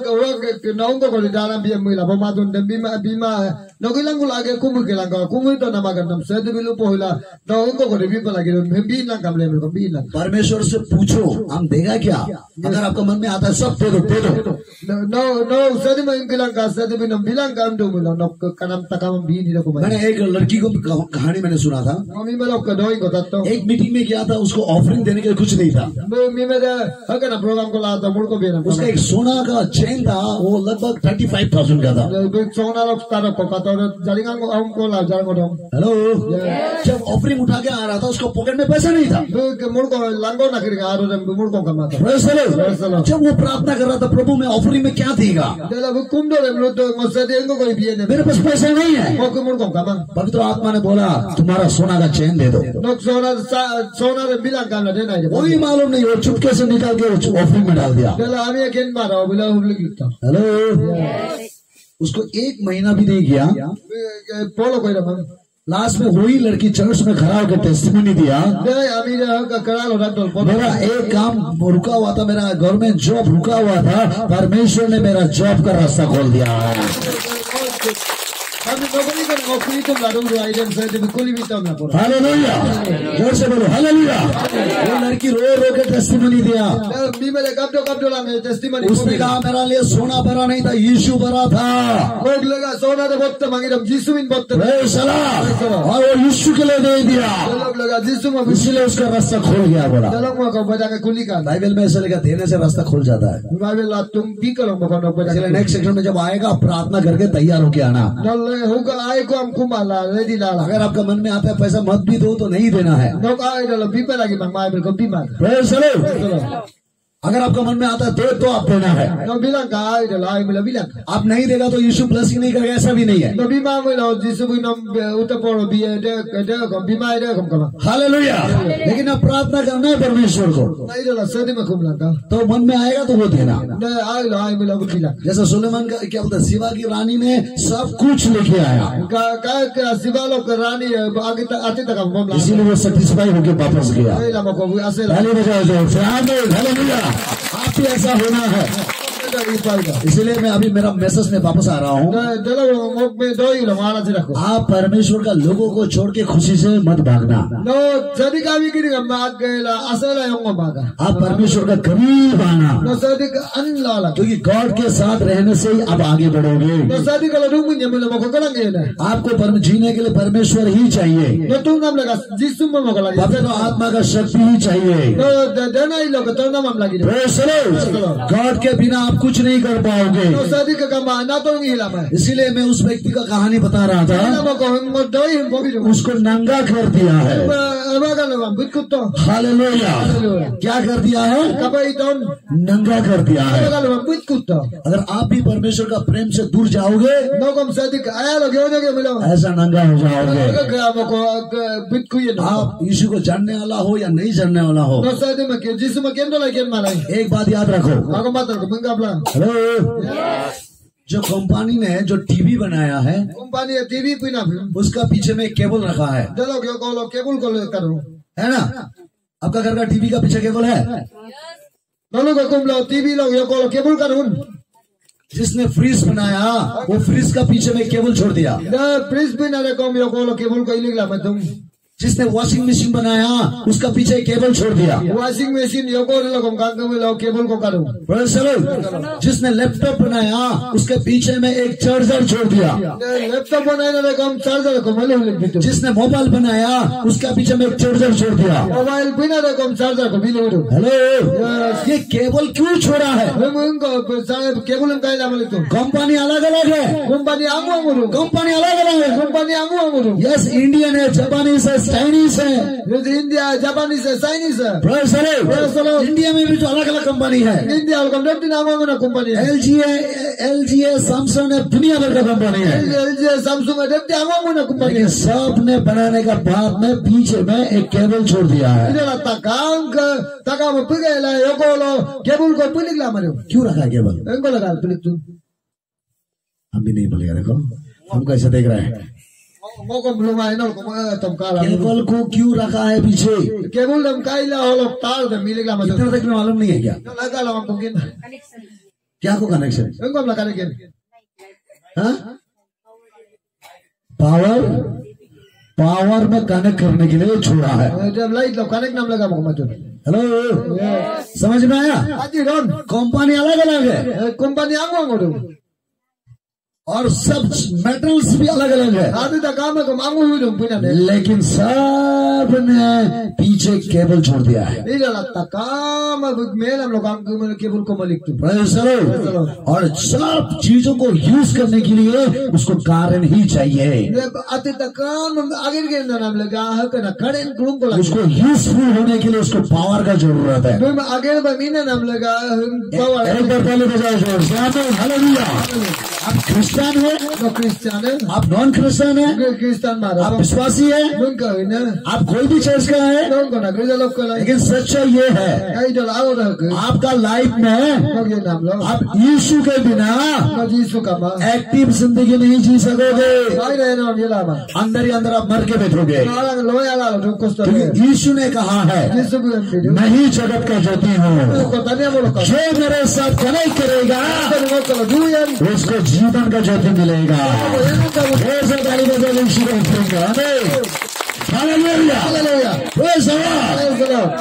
no ko di dalam biya mo ila pamadon dem bima no kilang ko lagi kumu kilang ko kumu to nama kan nam sadi bilu po ila no ko di bipa lagi don bin lang kam le ko bin lang. परमेश्वर से पूछो हम देगा क्या, अगर आपका मन में आता है सब दे दो, दे दो। No sadi mo kilang ka sadi binam bilang kam do mo no kanam takam bin ila ko. मैंने एक लड़की को कहानी मैंने सुना था, Kami malok ka doi ko tatto. एक मीटिंग में गया था, उसको ऑफरिंग देने के लिए कुछ नहीं था। Mi me da hakana program ko la ta mur ko bin. उसका एक सोना का चेन था, वो लगभग 35,000 का था। Sona lok taro ko ka to jaringan ko am ko la jar ko dom. Hello, जब ऑफरिंग उठा के आ रहा था उसको पॉकेट में पैसा नहीं था। Mur ko lango na kiri aro dem mur ko kama ta. Praise the Lord। जब वो प्रार्थना कर रहा था, प्रभु में ऑफरिंग में क्या देगा, Dela bu kum do dem lo to mo sadi ngo ko biye ne. मेरे पास पैसा नहीं है। Mo ko mur ko kama. पवित्र आत्मा ने बोला तुम्हारा सोना का चेन दे दो। Nok sona de bilang kan de na. कोई मालूम नहीं, वो चुपके से निकाल के ऑफरिंग में डाल दिया। Dela ami ken mara bila hubli kita. Hello, उसको 1 महीना भी नहीं किया, Polo ko ida man. Last में वही लड़की चर्च में खड़ा होकर टेस्टिमनी दिया, De ami de ka kara lo ratol polo. मेरा एक काम रुका हुआ था, मेरा गवर्नमेंट जॉब रुका हुआ था, परमेश्वर ने मेरा जॉब का रास्ता खोल दिया है। Kami nobody kan offer itu la do item sa de kuli bitam na polo. Hallelujah, जोर से बोलो हालेलुया। वो लड़की रो रो के टेस्टिमनी दिया, Mi me le kapdo la me testimony. उसने कहा मेरा लिए सोना भरा नहीं था, यीशु भरा था। Kog lega sona de botte mangidam Jisu min botte. Praise the lord. और वो यीशु के लिए दे दिया, Dela lega Jisu ma इसीलिए उसका रास्ता खुल गया। बोला dela mo ko bada ka kuli kan. Bible में ऐसा लिखा, देने से रास्ता खुल जाता है। Bible la tum bi ko mo ko no bada. इसलिए नेक्स्ट सेक्शन में जब आएगा प्रार्थना करके तैयार होके आना। Dal hoga ay ko am kumala ready la. अगर आपका मन में आता है पैसा मत भी दो तो नहीं देना है। Nok ay dala bi pa lagi mang Bible ko bi man. Praise the lord. अगर आपका मन में आता है दो तो आप देना है, No bilang ka ay dala ay mula bilang. आप नहीं देगा तो यीशु ब्लेसिंग नहीं करेगा, ऐसा भी नहीं है। No bi ma mo la Jisu bi nom utaporo bi de ko bi ma de ko kama. Hallelujah. लेकिन अब प्रार्थना करना है परमेश्वर को, Ay dala sadi ma kumlang ka. तो मन में आएगा तो वो देना। De ay la ay mula bilang. जैसे सुलेमान का क्या बोलता है, शिवा की रानी ने सब कुछ लेके आया, Ka sibalo ka rani agi ati ta kam bom la. इसीलिए वो सेटिस्फाई होके वापस गया। Ay la mo ko asela. ताली बजाओ जोर से, आमीन, हालेलुया। आप भी ऐसा होना है। इसीलिए मैं अभी मेरा मैसेज में वापस आ रहा हूँ। Dala mo me doi la mala tira ko. आप परमेश्वर का लोगों को छोड़ के खुशी से मत भागना। No sadi ka bi kini ka mag la asela yung maga. आप परमेश्वर का करीब आना, No sadi ka an la la. क्योंकि गॉड के साथ रहने से ही आप आगे बढ़ोगे। No sadi ka la rumu nyamela mo ko kalang yun. आपको जीने के लिए परमेश्वर ही चाहिए, No tu nam laga Jisu mo ko lagi. पवित्र आत्मा का शक्ति ही चाहिए। No dana ilo ko to nam lagi. God के बिना आप कुछ नहीं कर पाओगे। No sadi ka kama na to ngi hilam hai. इसीलिए मैं उस व्यक्ति का कहानी बता रहा था, Na mo ko mo doi him bobi do. उसको नंगा कर दिया है। Aba ka na bikutto. Hallelujah. क्या कर दिया है? Kaba iton. नंगा कर दिया है। Aba ka na bikutto. अगर आप भी परमेश्वर का प्रेम से दूर जाओगे, No kom sadi ka aya lo gyo ge milo. ऐसा नंगा हो जाओगे। Ka mo ko bitku ye no. आप यीशु को जानने वाला हो या नहीं जानने वाला हो, No sadi ma ke jisu ma kendo la ken malai. एक बात याद रखो। Ako matar ko mengabla. Hello, जो कंपनी ने जो टीवी बनाया है, Company TV pina bhi. उसका पीछे में केबल रखा है, Dalo kyo ko lo cable ko le karo. है ना? आपका घर का टीवी का पीछे केबल है? Dalo ko kum lo TV lo yo ko lo cable karo. जिसने फ्रीज बनाया वो फ्रीज का पीछे में केबल छोड़ दिया। Da please bin are kom yo ko lo cable ko ilig la matum. जिसने वॉशिंग मशीन बनाया उसका पीछे केबल छोड़ दिया। Washing machine yo ko lo kom kang ko lo cable ko karo. चलो, जिसने लैपटॉप बनाया उसके पीछे में एक चार्जर छोड़ दिया। Laptop बनाए ना kom charger ko male hule bitu. जिसने मोबाइल बनाया उसका पीछे में एक चार्जर छोड़ दिया। Mobile pina na kom charger ko bilu ru. Hello, ये केबल क्यों छोड़ा है? Mun ko sa cable kai la male tu. Company अलग अलग है, Company angu anguru. कंपनी अलग अलग है। Company angu anguru. Yes, Indian है, जापानीज है, चाइनीज है। India, Japanese, Chinese. Praise the Lord। India में भी तो अलग अलग कंपनी है। India ko depti na angu na company. LG है, सैमसंग है, दुनिया भर का कंपनी है। LG, Samsung depti angu na company. लेकिन सब ने बनाने का बाद में पीछे में एक केबल छोड़ दिया है। Ila takang taka mo pigay la yo ko lo cable ko pilig la mare. क्यों रखा है cable? Engo la pilig tu. हम भी नहीं बोलेगा। देखो हम कैसे देख रहे हैं। Mo ko bluma ino ko tom kala. Cable को क्यों रखा है पीछे? Cable dam kai la holo tar de milig la mare. इतना तक मालूम नहीं है क्या? Laga la ko kin. क्या को connection? Engo la kare kin. हाँ? पावर में कनेक्ट करने के लिए छोड़ा है। Jab light lo connect nam laga mo matu. Hello, समझ में आया? Aji ron. कंपनी अलग अलग है Company angu anguru. और सब मेटल्स भी अलग अलग है, Adi ta kam ko angu hu dum pina de. लेकिन सब ने पीछे केबल छोड़ दिया है। Ila la takam melam lo kam ko cable ko malik tu. Praise the Lord। और सब चीजों को यूज करने के लिए उसको कारण ही चाहिए। Ati takam agir ke nam laga ha kana current room ko la. उसको यूजफुल होने के लिए उसको पावर का जरूरत है। Dum agir ba mina nam laga power. एक बार पहले बजाओ जोर से, आमीन, हालेलुया। आप क्रिश्चियन है, No Christian hai. आप नॉन क्रिश्चियन है, Christian mara. आप विश्वासी है, Dum ka ina. आप कोई भी चर्च का है, Dum ko na grida lok ko la. लेकिन सच्चाई ये है Ai dal alo da ko. आपका लाइफ में No ye nam lo. आप यीशु के बिना No Jisu ka ma. Active जिंदगी नहीं जी सकोगे। Ai re no ye la ma. अंदर ही अंदर आप मर के बैठोगे, Ala lo ya la lo ko sto. क्योंकि यीशु ने कहा है, Jisu ko am मैं ही जगत का ज्योति हूँ, ko tanya mo lo ka. जो मेरे साथ कनेक्ट करेगा Ko ko lo du yan. उसको जीवन का ज्योति मिलेगा। Praise the Lord, यीशु का प्रेम। Amen, hallelujah. Hallelujah. Praise the Lord। Praise the Lord.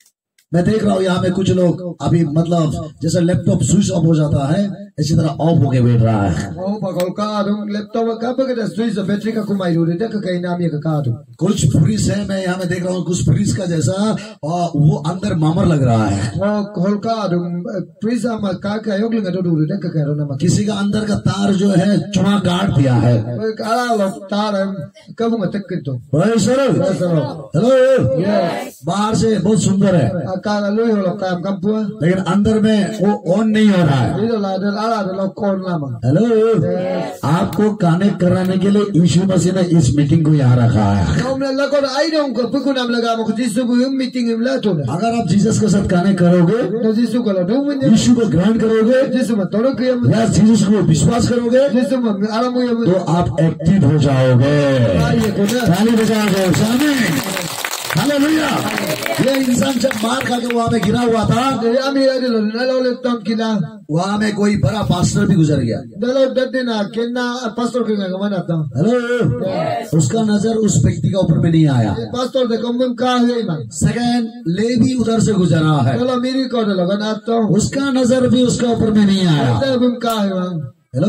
मैं देख रहा हूँ यहाँ में कुछ लोग अभी मतलब जैसे लैपटॉप स्विच ऑफ हो जाता है इसी तरह ऑफ होके बैठ रहा है। Oh, bakal ka dum laptop ka pa ka switch sa battery ka kumai ru de ka kai nam ye ka dum. कुछ फ्रीज है, मैं यहाँ में देख रहा हूँ कुछ फ्रीज का जैसा और वो अंदर मामर लग रहा है। Oh, kol ka dum prisa ma ka yok linga do de ka ro na ma. किसी का अंदर का तार जो है चुना काट दिया है। Ala lo tar ka bunga tek to. Praise the Lord। Hello, Yes. बाहर से बहुत सुंदर है Ka lu yo lo ka kam pu. लेकिन अंदर में वो ऑन नहीं हो रहा है। Ni la de ala de lo kon la ma. Hello, आपको कनेक्ट कराने के लिए यीशु मसीह ने इस मीटिंग को यहाँ रखा है। Om la ko ai dum ko pu nam laga mo Jisu ko meeting im la to. अगर आप जीसस के साथ कनेक्ट करोगे, No Jisu ko lo do mun. यीशु को ग्रहण करोगे Jisu ma toro ke am. या जीसस को विश्वास करोगे Jisu ma ala mo yam. तो आप एक्टिव हो जाओगे। Ai ko na. ताली बजाओगे, आमीन, हालेलुया। ये इंसान जब मार खा के वहां में गिरा हुआ था, Ami ai lo na lo le tom kila. वहां में कोई बड़ा पास्टर भी गुजर गया। Dalo dadina kenna pastor ke nga mana ta. Hello, उसका नजर उस व्यक्ति का ऊपर में नहीं आया। Pastor de kom ka he man. Second Levi उधर से गुजरा है, Dalo miri ko de lo na to. उसका नजर भी उसका ऊपर में नहीं आया। Dalo bum ka he man. Hello,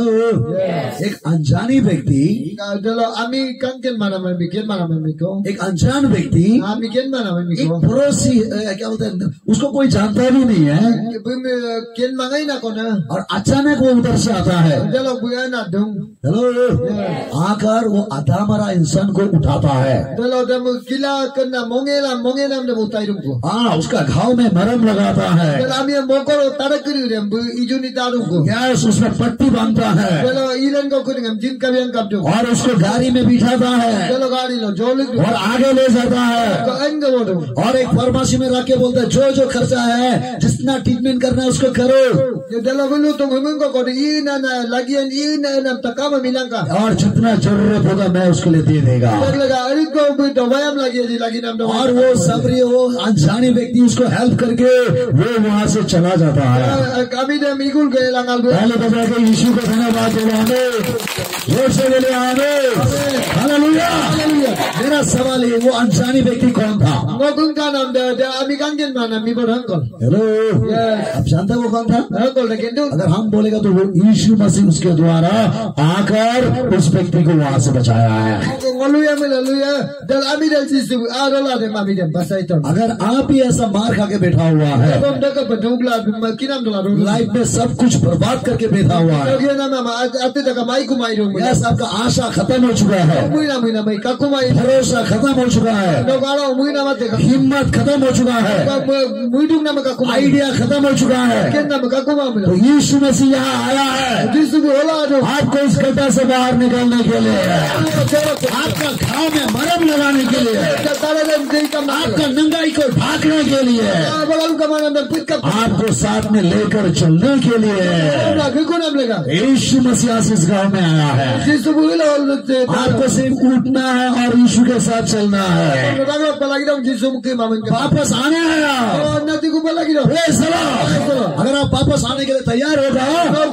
एक अनजानी व्यक्ति, Dalo ami kanken mana mai bikin mana mai miko. एक अनजान व्यक्ति Ami ken mana mai एक miko. पड़ोसी क्या बोलते हैं, उसको कोई जानता भी नहीं है Bumi ken mangai na kona. और अचानक वो उधर से आता है। Dalo buya na dong. Hello, आकर वो अधमरा इंसान को उठाता है। Dalo damu kila kena mongela damu tairum ko. हाँ, उसका घाव में मरहम लगाता है। Dalo ami mokoro tarakiri dem bu ijuni tarum ko. गैस उसमें पट्टी बांधता है Dalo ilan ko kuning jin kabiang kapdo. और उसको गाड़ी में बिठाता है Dalo gari lo jolik. और आगे ले जाता है Ko anga bodo. और एक फार्मेसी में रख के बोलता है जो जो खर्चा है, जितना ट्रीटमेंट करना है उसको करो, Dalo bulu tum humun ko kodi ina na lagian ina na takama milangka. और जितना जरूरत होगा मैं उसके लिए दे देगा। Laga arit ko bu dawayam lagi nam dawayam. और वो सबरी वो अनजानी व्यक्ति उसको हेल्प करके वो वहां से चला जाता है। Kami dem igul ke langal bu. पहले बता के यीशु को धन्यवाद देना, आमीन, जोर से बोले आमीन, हालेलुया। मेरा सवाल है, वो अनजानी व्यक्ति कौन था? Ngokung ka nam da ami kangen mana mi bod hangkol. Hello, Yes. आप जानते हो वो कौन था? Hangkol da kendu. अगर हम बोलेगा तो वो यीशु मसीह उसके द्वारा आकर उस व्यक्ति को वहां से बचाया है। Ngoluya melaluya dal ami dal sisu arola de mami dem basai to. अगर आप ही ऐसा मार खा के बैठा हुआ है, Bom da ka padugla kinam dola ro. Life में सब कुछ बर्बाद करके बैठा हुआ है, Lagi na mama ate da ka mai kumai ro. Yes, आपका आशा खत्म हो चुका है, Muina mai ka kumai. भरोसा खत्म हो चुका है, No galo muina mate ka. हिम्मत खत्म हो चुका है, Muidung na ka kumai. Idea खत्म हो चुका है। Ken na ka kumai तो mela. यीशु मसीह यहाँ आया है Disu hola ro. आपको इस गड्ढा से बाहर निकालने के लिए, आपका घाव में मरहम लगाने के लिए, Tara dem dei ka ma. आपका नंगाई को ढाकने के लिए, Bagalu ka mana dem pit ka. आपको साथ में लेकर चलने के लिए Na gikunam lega. यीशु मसीह इस गांव में आया है। Disu hola hola te. आपको सिर्फ उठना है और यीशु के साथ चलना है, Nagro palagi dong Disu mukhe mamin ka. वापस आना है। Oh nati ko palagi dong. Praise the lord. अगर आप वापस आने के लिए तैयार होगा,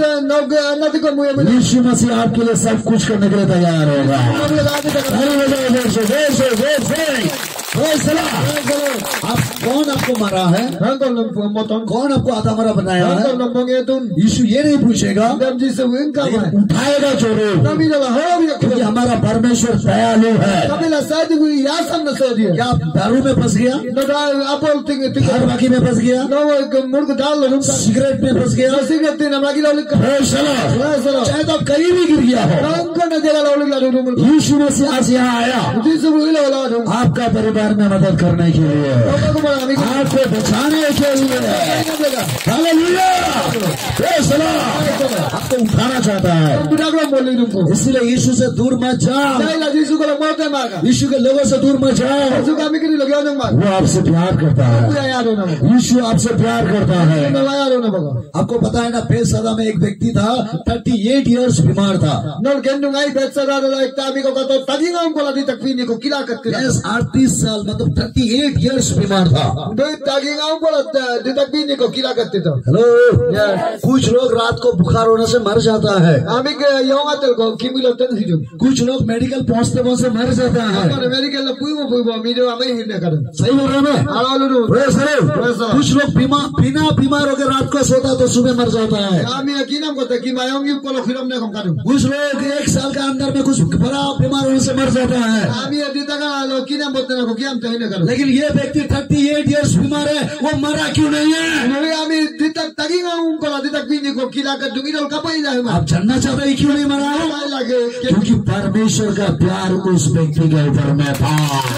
Nati ko muya mela. यीशु मसीह आपके लिए सब कुछ करने के लिए तैयार होगा। अरे बजाओ जोर से, जोर से, जोर से। Praise the lord. आप कौन आपको मारा है? Hangkol nam moton. कौन आपको आधा मरा बनाया है? Hangkol nam mongetun. यीशु ये नहीं पूछेगा, Dam Disu winka लेकिन mai. उठाएगा जरूर, Nami dala hola biya क्योंकि ko. हमारा परमेश्वर दयालु है। Kami la sadi ko yasam na sadi. क्या आप दारू में फंस गया, No da apol ting हर बाकी में फंस गया, No murko dal lo num. Cigarette में फंस गया, Sigat tin amagi lo likka. Praise the lord. चाहे तो कहीं भी गिर गया हो, Hangkol na jala lo likla ro murko. यीशु मसीह आज यहाँ आया Disu hola hola dong. आपका परिवार में मदद करने के लिए, Ko mala ami ko. आपको बचाने के लिए। Hallelujah, praise the Lord. आपको उठाना चाहता है, Budagro boli dum ko. इसलिए यीशु से दूर मत जाओ, Dai la Disu ko la mote maga. यीशु के लोगों से दूर मत जाओ। Disu kami kini lo gyanong mag. वो आपसे प्यार करता है, Kuya yaro na mo. यीशु आपसे प्यार करता है। No yaro na bago. आपको पता है ना, बेसदा में एक व्यक्ति था, 38 इयर्स बीमार था। No kendung ai betsa da la ekta ami ko kato taging ang ko la di takpini ko kila kat kila. Yes, 38 साल मतलब 38 इयर्स बीमार था। Do taging ang ko la di takpini ko kila kat to. Hello, Yes. कुछ लोग रात को बुखार होने से मर जाता है, Ami ke yung atel ko kimilo ten hidum. कुछ लोग मेडिकल पहुंचते पहुंचते मर जाता है। Ako American la puimo mi do amay hinna kadan. सही बोल रहा है मैं? Alo lu. Praise the lord. Praise the lord. कुछ लोग बिना बीमार होकर रात को सोता तो सुबह मर जाता है। Ami akinam ko ta kimayong yung ko lo khiram ne kom kadum. कुछ लोग 1 साल का अंदर में कुछ बड़ा बीमार होने से मर जाता है, Ami adita ka lo kinam bot na ko kiam ta hinna kadum. लेकिन ये व्यक्ति 38 इयर्स बीमार है, वो मरा क्यों नहीं है? Nuri ami ditak taging ang ko la di takpini ko kila kat dung idol kapay na hima. आप जानना चाहते हैं क्यों नहीं मरा है? Ay lagi. क्योंकि परमेश्वर का प्यार उस व्यक्ति के ऊपर में था।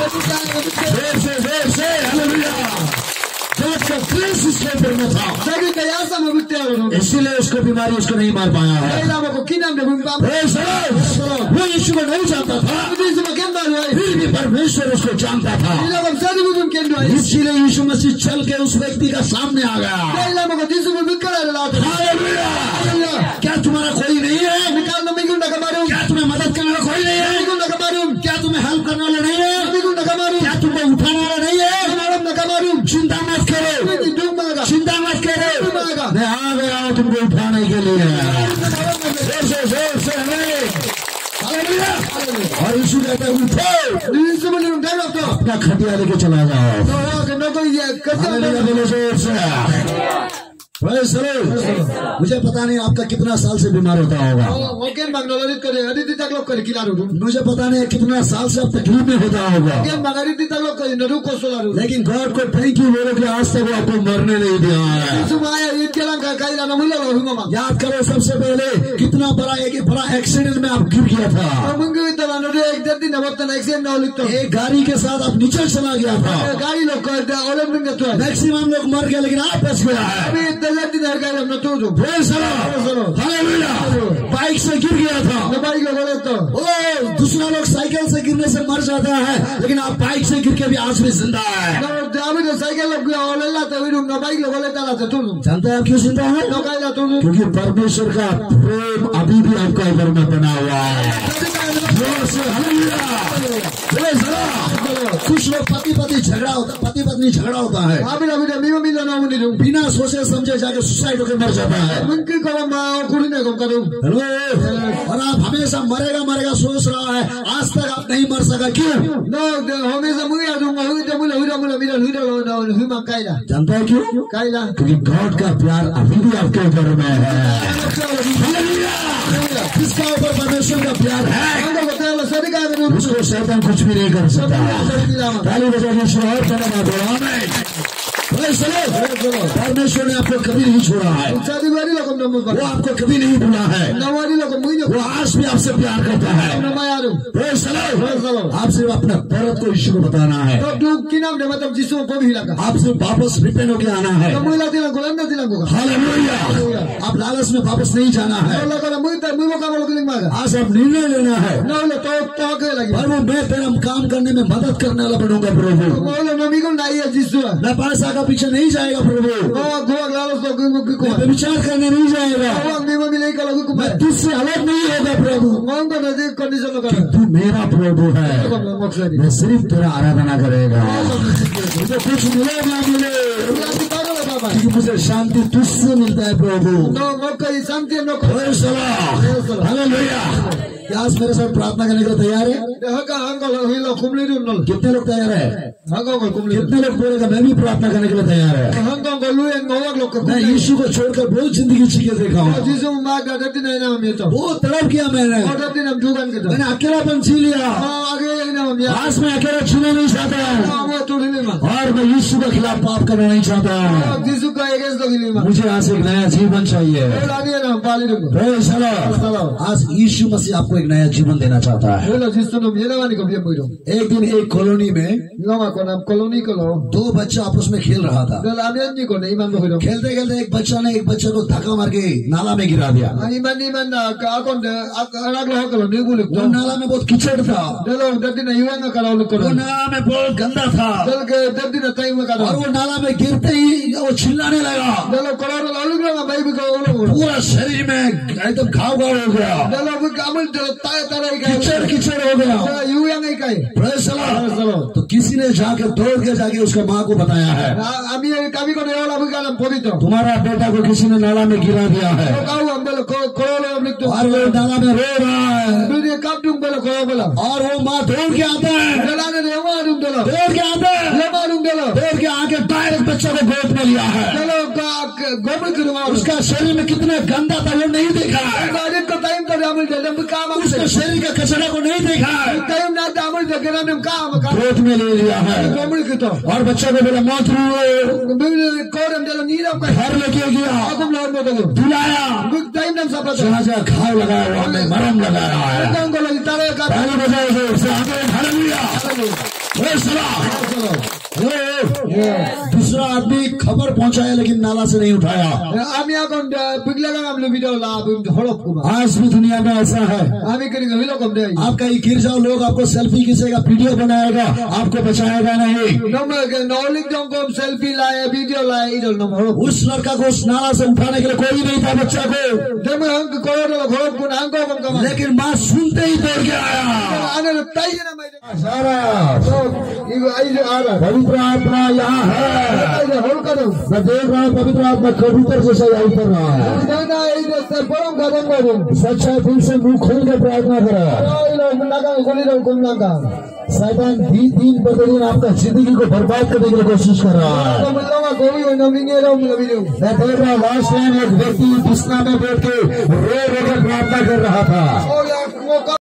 जोर से हालेलुया। गॉड का ग्रेस उसके ऊपर में था, Sabi kaya sa mabuti aro. इसीलिए उसको बीमारी उसको नहीं मार पाया है। Ay lamo ko kinam de bumpa. Praise the Lord. वो यीशु को नहीं जानता था, Udi sa maganda ay. फिर भी परमेश्वर उसको जानता था, Ila ko sa di bum kendo ay. इसीलिए यीशु मसीह चल के उस व्यक्ति का सामने आ गया। Ay lamo ko disu bum kala la ta. Hallelujah. Hallelujah. क्या तुम्हारा कोई नहीं है? Mikal na migun na kamarum. क्या तुम्हें मदद करने वाला कोई नहीं है? Migun na kamarum. क्या तुम्हें हेल्प करने वाला नहीं है? Migun na kamarum. क्या तुम्हें उठाने वाला नहीं है? Kamarum na kamarum. चिंता मत करो, Hindi dung maga. चिंता मत करो, मैं आ गया हूँ तुमको उठाने के लिए। जोर से हमें हालेलुया। और यीशु कहता है उठो, Disu bum yung dalo to. अपना खटिया लेके चला जाओ। No ko no ko ye hallelujah katya. बोलो जोर से। Praise the Lord. मुझे पता नहीं आपका कितना साल से बीमार होता होगा, Mungkin Bang Nolarit करे Aditi taklok करे kilaru dum. मुझे पता नहीं कितना साल से आप तकलीफ में होता होगा, Mungkin Bang Aditi taklok करे Nadu kosolaru. लेकिन गॉड को थैंक यू बोलो कि आज तक वो आपको मरने नहीं दिया है। Sumaya itkelang kaila na mula lo huma. याद करो सबसे पहले कितना बड़ा एक बड़ा एक्सीडेंट में आप गिर गया था, Mungkin itala nadu ek dati na batan accident na ulit to. एक गाड़ी के साथ आप नीचे चला गया था। Gari lo kada olam ning to. Maximum लोग मर गए लेकिन आप बच गया है। Abi dati na kaila na to. Praise the Lord. Hallelujah. Bike से गिर गया था, Na bike lo gole to. ओ दूसरा लोग साइकिल से गिरने से मर जाता है, लेकिन आप बाइक से गिर के भी आज भी जिंदा है। Na abi de cycle lo gya olela to vidum na bike lo gole tala to tu. जानते हैं आप क्यों जिंदा है? Na kaila to. क्योंकि परमेश्वर का प्रेम अभी भी आपका ऊपर में बना हुआ है। जोर से हालेलुया। Praise the lord. कुछ लोग पति पत्नी झगड़ा होता है, Abi na vida mima mila na muni dum. बिना सोचे समझे जाके सुसाइड होकर मर जाता है। Mungkin kalau mau kurine kom kadu. Hello, और आप हमेशा मरेगा सोच रहा है, आज तक आप नहीं मर सका, क्यों? No, de homesa muy adunga huida mula mira huida lo na huma kaila. जानता है क्यों? Kaila. क्योंकि गॉड का प्यार अभी भी आपके ऊपर में है। हालेलुया। किसका ऊपर परमेश्वर का प्यार है, Ando kotela sadika dum. उसको शैतान कुछ भी नहीं कर सकता। ताली बजाने से और आमीन। Praise the Lord. परमेश्वर ने आपको कभी नहीं छोड़ा है, Sadi bari lo kom namu. वो आपको कभी नहीं भूला है, Nawari lo kom muy वो आज भी आपसे प्यार करता है। namayaru. Praise the Praise the Lord. Lord. आप सिर्फ अपना दर्द को यीशु को बताना है, तो तू किनाम दे मतलब जिसको को भी लगा आप सिर्फ वापस रिपेंट होके आना है। तो मुला दिला गुलांदा दिला को हालेलुया। आप लालच में वापस नहीं जाना है, तो लगा मुई वो काम लोग मांगा आज आप निर्णय लेना है, ना लो तो के लगी प्रभु मैं तेरा काम करने में मदद करने वाला बनूंगा प्रभु, बोलो नमी को नहीं है जिसु मैं पैसा का पीछे नहीं जाएगा प्रभु, ओ गोवा लालो तो को मैं विचार करने नहीं जाएगा, ओ मी मिले का लोग को मैं तुझसे अलग नहीं होगा प्रभु, कौन को नदी कंडीशन लगा तू मेरा प्रभु है, मकसद मैं सिर्फ तेरा आराधना करेगा, मुझे कुछ मिले ना मिले, बाबा क्योंकि मुझे शांति तुझसे मिलता है प्रभु। नो मौका शांति नो Praise the Lord. हालेलुया। क्या आज मेरे साथ प्रार्थना करने के लिए तैयार है? हका हंगल हिलो कुमली दुनल कितने लोग तैयार है? हंगल कुमली कितने लोग बोलेगा मैं भी प्रार्थना करने के लिए तैयार है? हंगल गलु एन गोवा लोग मैं यीशु को छोड़कर बहुत जिंदगी जी के देखा हूँ, जिसु मां का दर्द नहीं ना मैं तो बहुत तड़प किया मैंने, और दर्द हम दुकान के तो मैंने अकेलापन जी लिया, आगे ना हम यार आज मैं अकेला जीना नहीं चाहता वो तोड़ ले मां और मैं यीशु के खिलाफ पाप करना नहीं चाहता, जिसु का अगेंस्ट लोग नहीं मां मुझे आज एक नया जीवन चाहिए। लागे ना पाली दो Praise the Lord. आज यीशु मसीह आपको एक नया जीवन देना चाहता है। हेलो जिसु नो मेरा वाली को भी बोलो एक दिन एक कॉलोनी में लमा को नाम कॉलोनी को लो दो बच्चा आपस में खेल रहा था, लामियन जी को नहीं मान बोलो खेलते खेलते एक बच्चा ने एक बच्चे को धक्का मार के नाला में गिरा दिया, ईमान ना का कौन अलग लो करो नहीं बोले वो नाला में बहुत कीचड़ था, चलो दर्द ना युवा ना करो लोग वो करो नाला में बहुत गंदा था चल के दर्द ना टाइम में करो और वो नाला में गिरते ही वो चिल्लाने लगा, चलो करो लोग ना भाई भी को पूरा शरीर में एकदम घाव हो गया, चलो वो कामल ताय ताय कीचड़ कीचड़ हो गया। युवा नहीं कहे Praise the Lord. तो किसी ने जाके दौड़ के जाके उसका माँ को बताया है, अभी कभी को नहीं वाला भी काम पवित्र तुम्हारा बेटा को किसी ने नाला में गिरा दिया है काऊ हम बोलो करो हम लिख दो और वो नाला में रो रहा है दुनिया कब तुम बोलो करो बोलो और वो माँ दौड़ के आता है, चलाने दे मालूम बोलो दौड़ के आता है, ये मालूम बोलो दौड़ के आके डायरेक्ट बच्चे को गोद में लिया है, चलो गोबर करो उसका शरीर में कितना गंदा था वो नहीं देखा है, गाड़ी को टाइम तो हम जब काम उसके शरीर का कचरा को नहीं देखा है, टाइम ना दामल जगह में काम गोद में ले लिया है गोबर की तो और बच्चे को बोला मत रो, कोरम चलो नीरा का घर लेके गया, आगम लोग बोलो बुलाया, टाइम ना सब जहाँ जहाँ घाव लगाया हुआ हमने मरहम लगाया है, कौन को तारे का पहले बजाए जोर से आमीन हालेलुया। Praise the Lord. दूसरा आदमी खबर पहुंचाया लेकिन नाला से नहीं उठाया, আমি এখন পিগলা গাম লো ভিডিও লাভ হড়প কুমা आज भी दुनिया में ऐसा है, আমি করি হইলো কম দেই आप कहीं गिर जाओ लोग आपको सेल्फी खींचेगा वीडियो बनाएगा आपको बचाएगा नहीं, नम नौलिक जंगम सेल्फी लाए वीडियो लाए इधर नम हड़प उस लड़का को उस नाला से उठाने के लिए कोई नहीं था बच्चा को, जब हम करो हड़प कुन अंको कम कमा लेकिन माँ सुनते ही दौड़ के आया, आने बताइए ना मैं तो पवित्र आत्मा यहाँ है। मैं देख रहा हूँ पवित्र आत्मा कबूतर जैसा यहाँ उतर रहा है। सच्चा दिल से मुंह खोल के प्रार्थना करो। शैतान दिन प्रतिदिन आपका जिंदगी को बर्बाद करने की कोशिश कर रहा है। मैं देख रहा हूँ लास्ट टाइम एक व्यक्ति बिस्ना में बैठ के रो रो कर प्रार्थना कर रहा था।